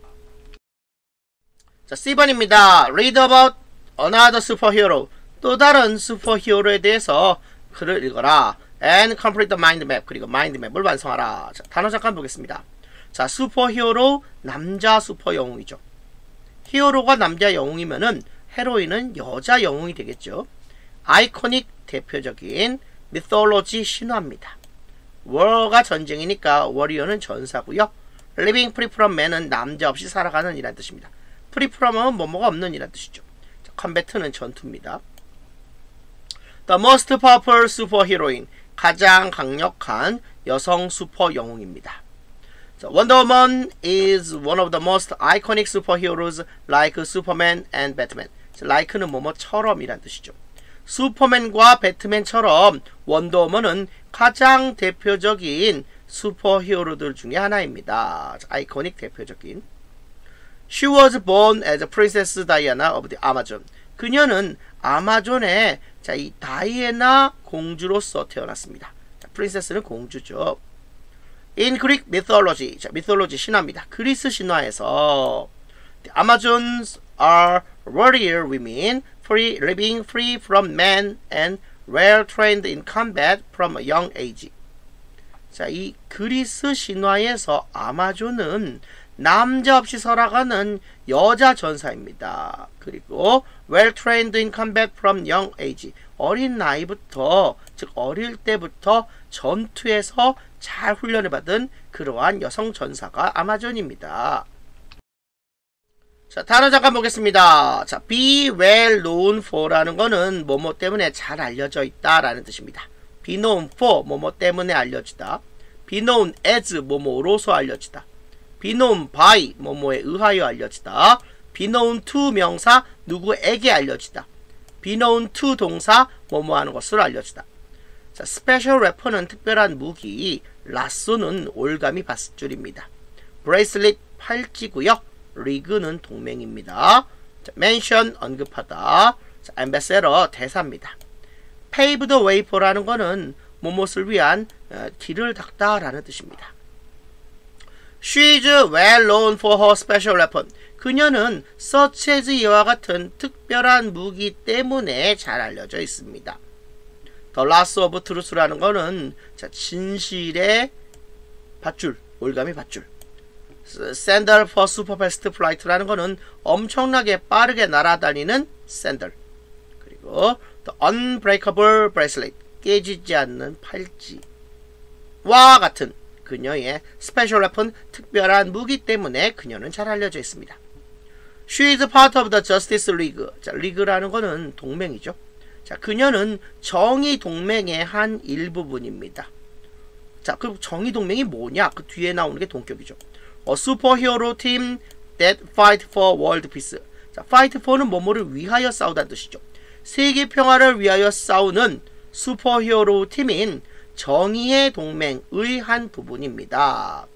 자, 씨 번입니다. Read about another superhero. 또 다른 슈퍼히어로에 대해서 글을 읽어라. And complete the mind map. 그리고 마인드 맵을 완성하라. 자, 단어 잠깐 보겠습니다. 자, 슈퍼히어로, 남자 슈퍼 영웅이죠. 히어로가 남자 영웅이면은 헤로인은 여자 영웅이 되겠죠. 아이코닉, 대표적인 미톨로지, 신화입니다. 워가 전쟁이니까 워리어는 전사고요. Living free from man은 남자 없이 살아가는 이란 뜻입니다. free from은 뭐뭐가 없는 이란 뜻이죠. 자, combat는 전투입니다. The most powerful superheroine, 가장 강력한 여성 슈퍼 영웅입니다. 자, Wonder Woman is one of the most iconic superheroes like Superman and Batman. 자, like는 뭐뭐처럼 이란 뜻이죠. 슈퍼맨과 배트맨처럼 원더우먼은 가장 대표적인 슈퍼히어로들 중에 하나입니다. 자, 아이코닉 대표적인. She was born as Princess Diana of the Amazon. 그녀는 아마존의 자, 이 다이애나 공주로서 태어났습니다. 자, 프린세스는 공주죠. In Greek mythology, 자, mythology 신화입니다. 그리스 신화에서 the Amazons are warrior women, free, living free from men and well trained in combat from a young age. 자, 이 그리스 신화에서 아마존은 남자 없이 살아가는 여자 전사입니다. 그리고 well trained in combat from young age. 어린 나이부터, 즉 어릴 때부터 전투에서 잘 훈련을 받은 그러한 여성 전사가 아마존입니다. 자, 단어 잠깐 보겠습니다. 자, be well known for라는 거는 뭐뭐 때문에 잘 알려져 있다라는 뜻입니다. be known for, 뭐뭐 때문에 알려지다. be known as, 뭐뭐로서 알려지다. be known by, 뭐뭐에 의하여 알려지다. be known to 명사, 누구에게 알려지다. be known to 동사, 뭐뭐 하는 것으로 알려지다. 자, special weapon은 특별한 무기, 라쏘는 올가미 밧줄입니다. bracelet, 팔찌고요. 리그는 동맹입니다. 자, mention, 언급하다. 자, ambassador, 대사입니다. pave the way for라는 거는 무엇을 위한 어, 길을 닦다 라는 뜻입니다. She is well known for her special weapon. 그녀는 such as 이와 같은 특별한 무기 때문에 잘 알려져 있습니다. The lasso of truth라는 거는 자, 진실의 밧줄, 올가미 밧줄. Sandal for super fast flight라는 거는 엄청나게 빠르게 날아다니는 샌들. 그리고 The unbreakable bracelet, 깨지지 않는 팔찌와 같은 그녀의 스페셜 웨폰, 특별한 무기 때문에 그녀는 잘 알려져 있습니다. She is part of the Justice League. 자, 리그라는 거는 동맹이죠. 자, 그녀는 정의 동맹의 한 일부분입니다. 자, 그 정의 동맹이 뭐냐? 그 뒤에 나오는 게 동격이죠. A superhero team that fight for world peace. 자, fight for는 뭐뭐를 위하여 싸우다는 뜻이죠. 세계 평화를 위하여 싸우는 슈퍼히어로 팀인 정의의 동맹의 한 부분입니다.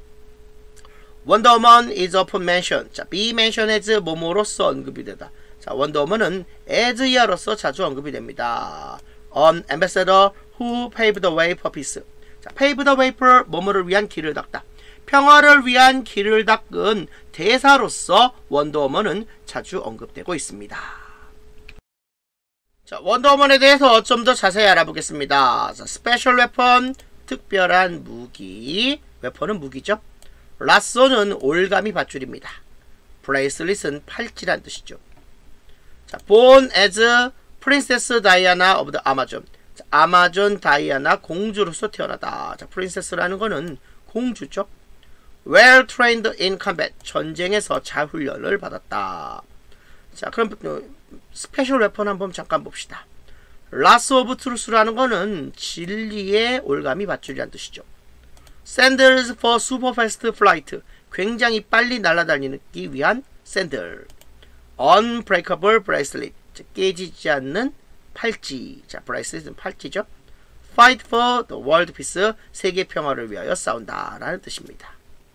원더우먼 is often mentioned. 자, be mentioned as 뭐뭐로서 언급이 되다. 자, 원더우먼은 as 이하로서 자주 언급이 됩니다. An ambassador who paved the way for peace. 자, pave the way for 뭐뭐를 위한 길을 닦다. 평화를 위한 길을 닦은 대사로서 원더우먼은 자주 언급되고 있습니다. 자, 원더우먼에 대해서 좀 더 자세히 알아보겠습니다. 자, 스페셜 웨폰, 특별한 무기. 웨폰은 무기죠. 라쏘는 올가미 밧줄입니다. 브레이슬릿은 팔찌란 뜻이죠. 자, born as Princess Diana of the Amazon. 자, 아마존 다이아나 공주로서 태어나다. 자, 프린세스라는 거는 공주죠. well trained in combat. 전쟁에서 잘 훈련을 받았다. 자, 그럼 스페셜 웨폰 한번 잠깐 봅시다. 라스 오브 트루스라는 거는 진리의 올가미 밧줄이란 뜻이죠. 샌들스 for super fast flight. 굉장히 빨리 날아다니기 위한 샌들. unbreakable bracelet. 깨지지 않는 팔찌. 자, 브레이슬릿은 팔찌죠. fight for the world peace. 세계 평화를 위하여 싸운다 라는 뜻입니다.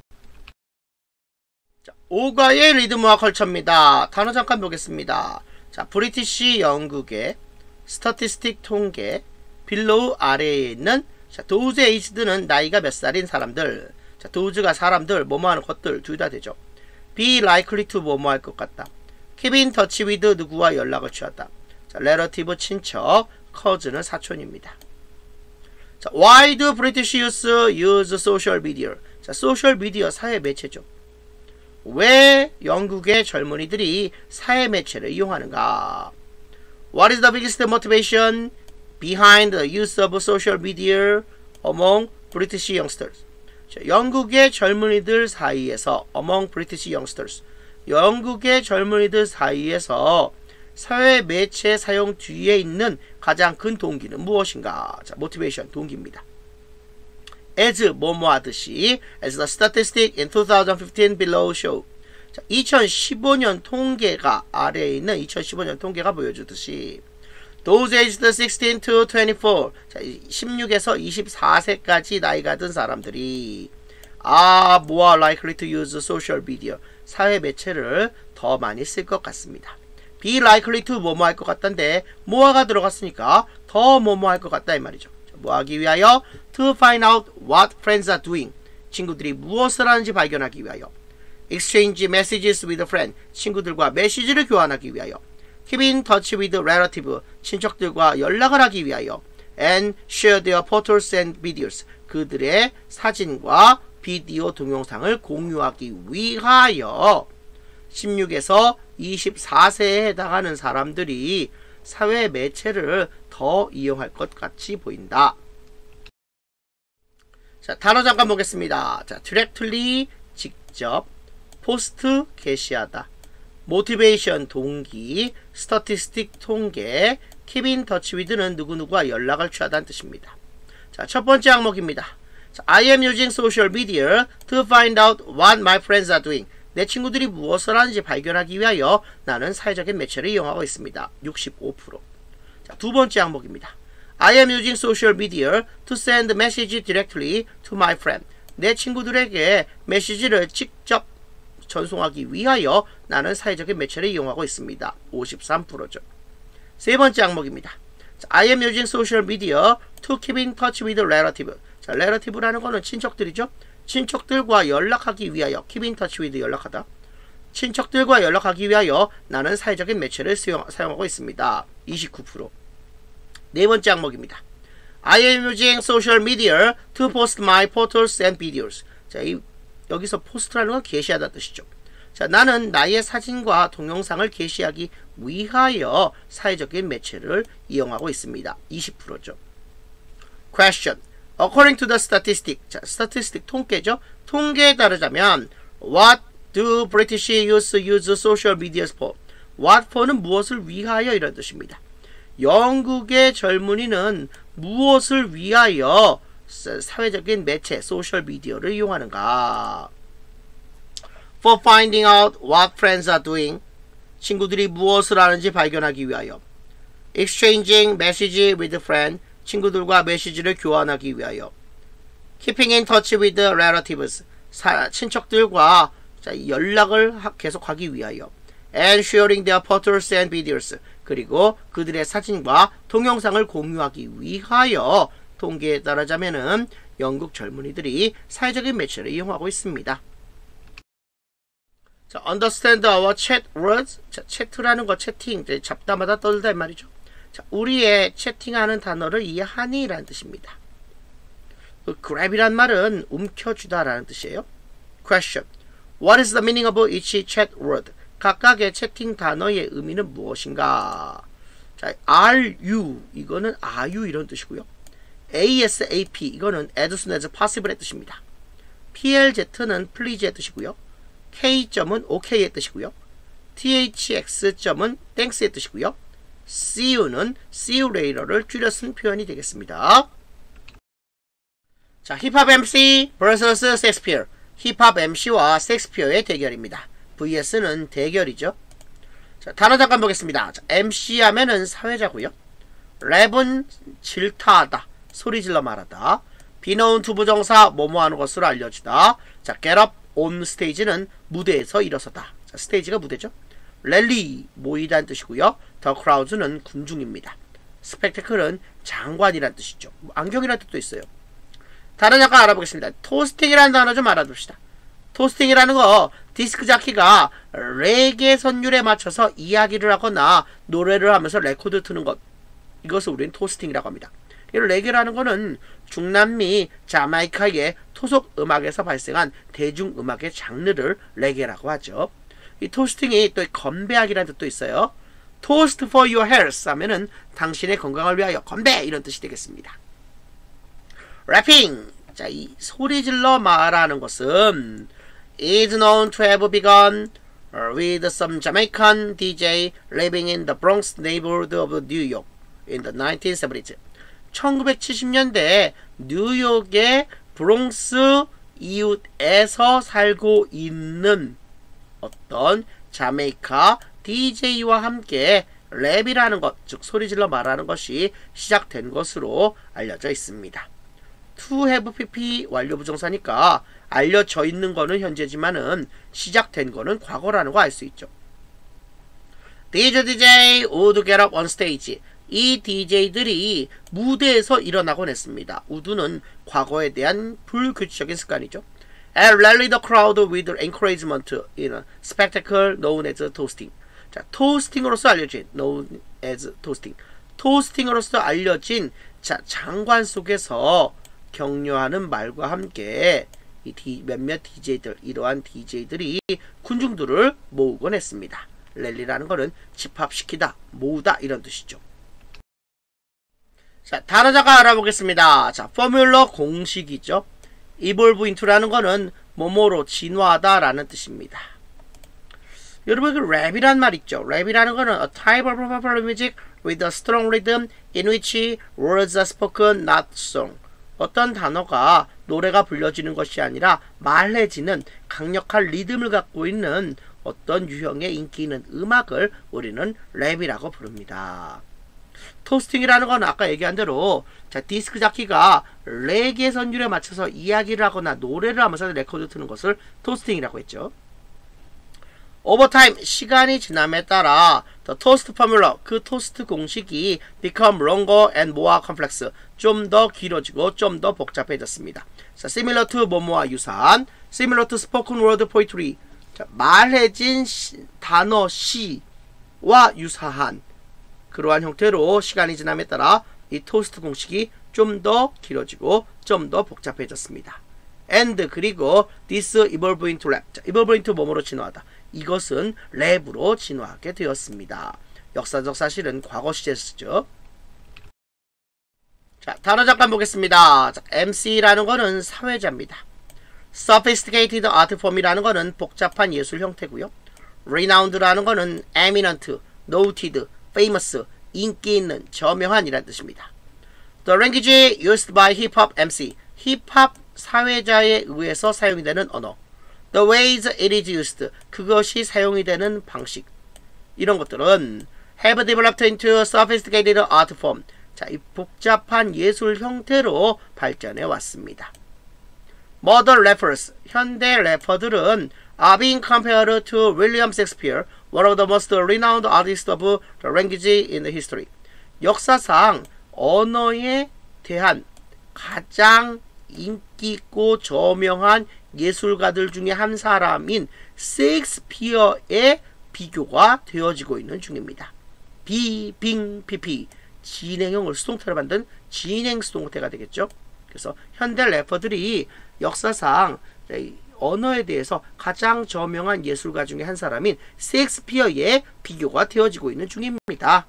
자, 오가의 리드무와 컬처입니다. 단어 잠깐 보겠습니다. 자, 브리티시 영국의 스태티스틱 통계. 빌로우 아래에 있는 자, those age드는 나이가 몇 살인 사람들. 자, those가 사람들, 뭐뭐 하는 것들 둘 다 되죠. be likely to 뭐뭐 할 것 같다. keep in touch with 누구와 연락을 취하다. 자, relative 친척, cousin은 사촌입니다. 자, why do British youth use social media? 자, 소셜 미디어 사회 매체죠. 왜 영국의 젊은이들이 사회 매체를 이용하는가? What is the biggest motivation behind the use of social media among British youngsters? 자, 영국의 젊은이들 사이에서 among British youngsters, 영국의 젊은이들 사이에서 사회 매체 사용 뒤에 있는 가장 큰 동기는 무엇인가? 자, motivation 동기입니다. as 뭐뭐 하듯이 as the statistic in twenty fifteen below show. 자, 이천십오 년 통계가 아래에 있는 이천십오 년 통계가 보여주듯이 those aged sixteen to twenty-four. 자, 십육에서 이십사 세까지 나이가 든 사람들이 are more likely to use social media. 사회 매체를 더 많이 쓸 것 같습니다. be likely to 뭐뭐 할 것 같다인데 뭐가 들어갔으니까 더 뭐뭐 할 것 같다 이 말이죠. 뭐 하기 위하여? to find out what friends are doing. 친구들이 무엇을 하는지 발견하기 위하여. exchange messages with a friend. 친구들과 메시지를 교환하기 위하여. keep in touch with relative. 친척들과 연락을 하기 위하여. and share their photos and videos. 그들의 사진과 비디오 동영상을 공유하기 위하여 십육에서 이십사 세에 해당하는 사람들이 사회 매체를 더 이용할 것 같이 보인다. 자, 단어 잠깐 보겠습니다. 자, directly 직접, post 게시하다, motivation 동기, statistic 통계, keep in touch with는 누구누구와 연락을 취하다는 뜻입니다. 자, 첫 번째 항목입니다. 자, I am using social media to find out what my friends are doing. 내 친구들이 무엇을 하는지 발견하기 위하여 나는 사회적인 매체를 이용하고 있습니다. 육십오 퍼센트. 자, 두 번째 항목입니다. I am using social media to send message directly to my friend. 내 친구들에게 메시지를 직접 전송하기 위하여 나는 사회적인 매체를 이용하고 있습니다. 오십삼 퍼센트죠. 세 번째 항목입니다. 자, I am using social media to keep in touch with relative. 자, relative라는 거는 친척들이죠. 친척들과 연락하기 위하여, keep in touch with 연락하다. 친척들과 연락하기 위하여 나는 사회적인 매체를 사용, 사용하고 있습니다. 이십구 퍼센트. 네 번째 항목입니다. I am using social media to post my photos and videos. 자, 이, 여기서 포스트라는 건 게시하다 뜻이죠. 자, 나는 나의 사진과 동영상을 게시하기 위하여 사회적인 매체를 이용하고 있습니다. 이십 퍼센트죠. Question. According to the statistic. 자, statistic 통계죠. 통계에 따르자면 What do British youth use social media for? What for는 무엇을 위하여 이런 뜻입니다. 영국의 젊은이는 무엇을 위하여 사회적인 매체, 소셜 미디어를 이용하는가? For finding out what friends are doing. 친구들이 무엇을 하는지 발견하기 위하여. Exchanging message with a friend. 친구들과 메시지를 교환하기 위하여. Keeping in touch with relatives. 사, 친척들과 자, 연락을 하, 계속하기 위하여. And sharing their photos and videos. 그리고 그들의 사진과 동영상을 공유하기 위하여 통계에 따르자면은 영국 젊은이들이 사회적인 매체를 이용하고 있습니다. 자, understand our chat words. 자, 채트라는 거 채팅, 잡다마다 떨다 이 말이죠. 자, 우리의 채팅하는 단어를 이해하니? 라는 뜻입니다. 그 grab이란 말은 움켜쥐다 라는 뜻이에요. Question. What is the meaning of each chat word? 각각의 채팅 단어의 의미는 무엇인가? 자, are you 이거는 are you 이런 뜻이고요. asap 이거는 as soon as possible의 뜻입니다. plz는 please의 뜻이고요. k점은 ok의 뜻이고요. thx점은 thanks의 뜻이고요. see유는 see you later를 줄여 쓴 표현이 되겠습니다. 자, 힙합 엠씨 vs 섹스피어. 힙합 엠씨와 섹스피어의 대결입니다. vs는 대결이죠. 자, 단어 잠깐 보겠습니다. 자, 엠씨 하면은 사회자고요. 랩은 질타하다, 소리질러 말하다. 비너운 투부정사 뭐뭐 하는 것으로 알려지다. 자, get up on stage는 무대에서 일어서다. 자, 스테이지가 무대죠. 랠리 모이다는 뜻이고요. the crowds는 군중입니다. 스펙테클은 장관이란 뜻이죠. 안경이란 뜻도 있어요. 다른 약간 알아보겠습니다. 토스팅이라는 단어 좀 알아둡시다. 토스팅이라는 거 디스크 자키가 레게 선율에 맞춰서 이야기를 하거나 노래를 하면서 레코드 트는 것, 이것을 우리는 토스팅이라고 합니다. 이 레게라는 거는 중남미 자마이카의 토속 음악에서 발생한 대중음악의 장르를 레게라고 하죠. 이 토스팅이 또 건배하기라는 뜻도 있어요. Toast for your health 하면은 당신의 건강을 위하여 건배, 이런 뜻이 되겠습니다. 래핑. 자, 이 소리질러 말하는 것은 is known to have begun with some Jamaican 디제이 living in the Bronx neighborhood of New York in the nineteen seventies. 천구백칠십 년대 뉴욕의 브롱스 이웃에서 살고 있는 어떤 자메이카 디제이와 함께 랩이라는 것, 즉 소리질러 말하는 것이 시작된 것으로 알려져 있습니다. to have pp 완료 부정사니까 알려져 있는 거는 현재지만은 시작된 거는 과거라는 거 알 수 있죠. These 디제이 would get up on stage. 이 디제이들이 무대에서 일어나곤 했습니다. 우드는 과거에 대한 불규칙적인 습관이죠. And rally the crowd with encouragement in a spectacle known as toasting. 자, 토스팅으로서 알려진 known as toasting. 토스팅으로서 알려진 자, 장관 속에서 격려하는 말과 함께 이 디, 몇몇 디제이들, 이러한 디제이들이 군중들을 모으곤 했습니다. 랠리라는 것은 집합시키다, 모으다, 이런 뜻이죠. 자, 단어 잠깐 알아보겠습니다. 자, 포뮬러 공식이죠. evolve into라는 거는 뭐뭐로 진화하다 라는 뜻입니다. 여러분, 그 랩이란 말 있죠. 랩이라는 거는 a type of popular music with a strong rhythm in which words are spoken, not sung. 어떤 단어가 노래가 불려지는 것이 아니라 말해지는 강력한 리듬을 갖고 있는 어떤 유형의 인기 있는 음악을 우리는 랩이라고 부릅니다. 토스팅이라는 건 아까 얘기한 대로 자, 디스크 자키가 레게 선율에 맞춰서 이야기를 하거나 노래를 하면서 레코드 트는 것을 토스팅이라고 했죠. 오버타임, 시간이 지남에 따라 the toast formula, 그 토스트 공식이 become longer and more complex, 좀 더 길어지고 좀 더 복잡해졌습니다. 자, similar to 뭐뭐와 유사한, similar to spoken word poetry, 자, 말해진 시, 단어 시와 유사한 그러한 형태로 시간이 지남에 따라 이 토스트 공식이 좀 더 길어지고 좀 더 복잡해졌습니다. and 그리고 this evolve into rap, 자, evolve into 뭐뭐로 진화하다, 이것은 랩으로 진화하게 되었습니다. 역사적 사실은 과거 시제에 쓰죠. 자, 단어 잠깐 보겠습니다. 자, 엠씨라는 거는 사회자입니다. Sophisticated art form이라는 거는 복잡한 예술 형태고요. Renowned라는 거는 eminent, noted, famous, 인기 있는, 저명한 이란 뜻입니다. The language used by hip-hop 엠씨, 힙합 사회자에 의해서 사용이 되는 언어. The ways it is used, 그것이 사용이 되는 방식. 이런 것들은 have developed into sophisticated art form. 자, 이 복잡한 예술 형태로 발전해 왔습니다. Modern rappers, 현대 래퍼들은 are being compared to William Shakespeare, one of the most renowned artists of the language in the history. 역사상 언어에 대한 가장 인기 있고 저명한 예술가들 중에 한 사람인 셰익스피어의 비교가 되어지고 있는 중입니다. 비, 빙, 피피. 진행형을 수동태로 만든 진행 수동태가 되겠죠. 그래서 현대 래퍼들이 역사상 언어에 대해서 가장 저명한 예술가 중에 한 사람인 셰익스피어의 비교가 되어지고 있는 중입니다.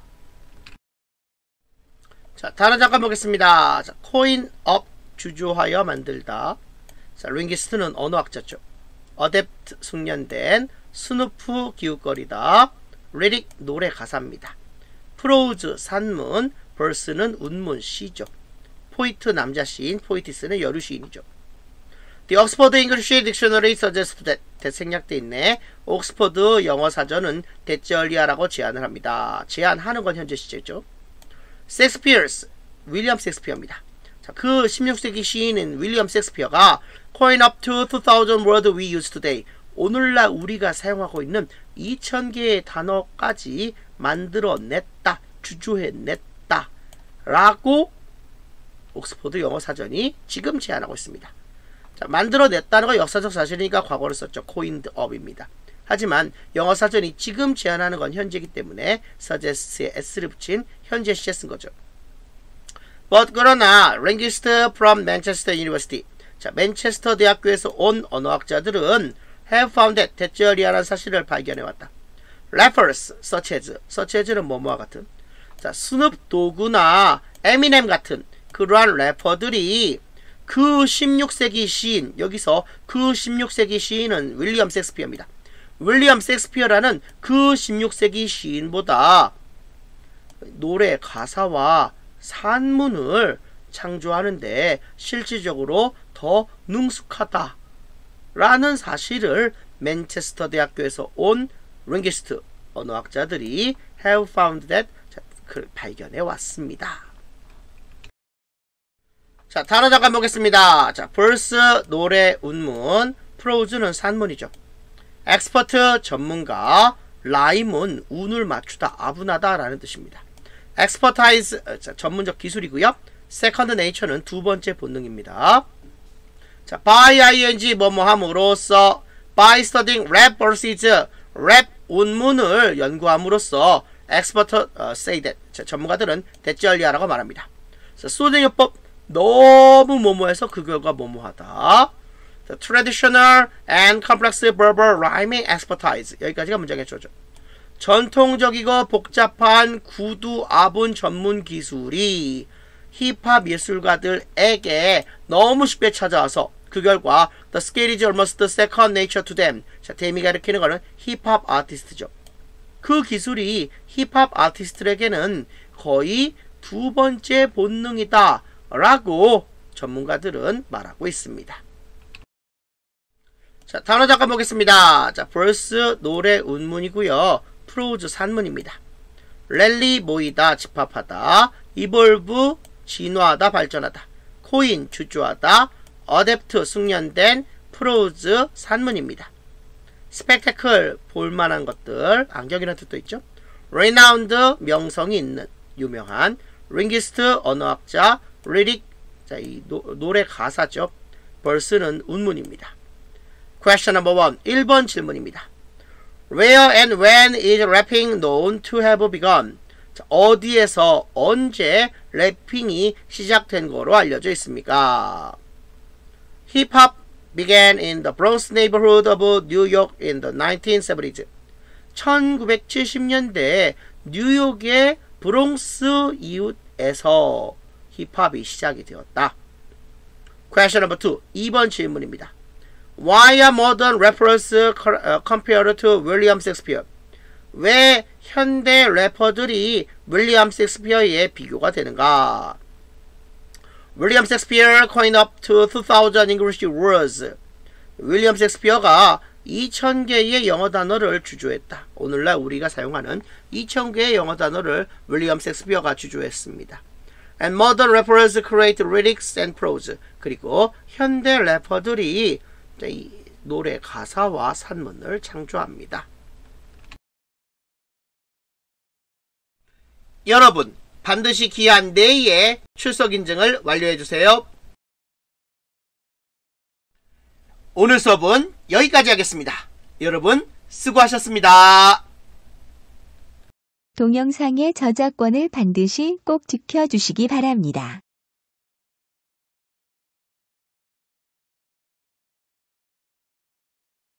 자, 다른 잠깐 보겠습니다. 자, 코인업 주조하여 만들다. 자, 링기스트는 언어학자죠. 어댑트 숙련된, 스누프 기웃거리다, 리릭 노래 가사입니다. 프로즈 산문, 벌스는 운문 시죠. 포이트 남자 시인, 포이티스는 여류 시인이죠. The Oxford English Dictionary suggests that 대생략돼 있네. 옥스퍼드 영어 사전은 대절리아라고 제안을 합니다. 제안하는 건 현재 시제죠. 셰익스피어스, 윌리엄 셰익스피어입니다. 자, 그 십육 세기 시인인 윌리엄 셰익스피어가 coin up to two thousand words we use today. 오늘날 우리가 사용하고 있는 이천 개의 단어까지 만들어냈다, 주조해냈다 라고 옥스퍼드 영어 사전이 지금 제안하고 있습니다. 자, 만들어냈다는 건 역사적 사실이니까 과거를 썼죠. coined up입니다. 하지만 영어 사전이 지금 제안하는 건 현재이기 때문에 suggest에 s를 붙인 현재 시제 쓴 거죠. But 그러나 linguists from Manchester University, 자, 맨체스터 대학교에서 온 언어학자들은 have found that 대절이라는 사실을 발견해왔다. Rappers such as, such as는 뭐뭐와 같은, 자, 스눕 도그나 에미넴 같은 그러한 래퍼들이 그 십육 세기 시인, 여기서 그 십육 세기 시인은 윌리엄 셰익스피어입니다. 윌리엄 셰익스피어라는 그 십육 세기 시인보다 노래 가사와 산문을 창조하는데 실질적으로 더 능숙하다 라는 사실을 맨체스터 대학교에서 온 링기스트 언어학자들이 have found that, 자, 그 발견해 왔습니다. 자, 단어 잠깐 보겠습니다. 자, 벌스 노래 운문, 프로즈는 산문이죠. 엑스퍼트 전문가, 라임은 운을 맞추다, 아분하다 라는 뜻입니다. 엑스퍼타이즈 전문적 기술이고요. 세컨드 네이처는 두 번째 본능입니다. 자, by ing 뭐뭐 함으로써, by studying rap verses, 랩 운문을 연구함으로써 엑스퍼트 uh, say that, 자, 전문가들은 대절리아라고 말합니다. 자, 소대요법 너무 뭐뭐해서 그 결과 뭐뭐하다. The traditional and complex verbal rhyming expertise, 여기까지가 문장의 조죠. 전통적이고 복잡한 구두 아분 전문 기술이 힙합 예술가들에게 너무 쉽게 찾아와서 그 결과 the skill is almost second nature to them. 자, 데미 가리키는 거는 힙합 아티스트죠. 그 기술이 힙합 아티스트에게는 거의 두 번째 본능이다 라고 전문가들은 말하고 있습니다. 자, 단어 잠깐 보겠습니다. 자, 벌스 노래 운문이고요. 프로즈 산문입니다. 랠리 모이다, 집합하다, 이볼브 진화하다, 발전하다, 코인 주조하다, 어댑트 숙련된, 프로즈 산문입니다. 스펙테클 볼만한 것들, 안경이라는 뜻도 있죠. 레나운드 명성이 있는, 유명한, 링기스트 언어학자, 리릭, 자, 이 노, 노래 가사죠. 벌스는 운문입니다. Question number one, 일 번 질문입니다. Where and when is rapping known to have begun? 자, 어디에서 언제 래핑이 시작된 거로 알려져 있습니까? Hip-hop began in the Bronx neighborhood of New York in the nineteen seventies. 천구백칠십 년대 뉴욕의 브롱스 이웃에서 힙합이 시작이 되었다. Question number two, 이 번 질문입니다. Why are modern rappers compared to William Shakespeare? 왜 현대 래퍼들이 윌리엄 셰익스피어에 비교가 되는가? William Shakespeare coined up to two thousand English words. 윌리엄 셰익스피어가 이천 개의 영어 단어를 주조했다. 오늘날 우리가 사용하는 이천 개의 영어 단어를 윌리엄 셰익스피어가 주조했습니다. And modern rappers create lyrics and prose. 그리고 현대 래퍼들이 이 노래 가사와 산문을 창조합니다. 여러분, 반드시 기한 내에 출석 인증을 완료해주세요. 오늘 수업은 여기까지 하겠습니다. 여러분, 수고하셨습니다. 동영상의 저작권을 반드시 꼭 지켜주시기 바랍니다.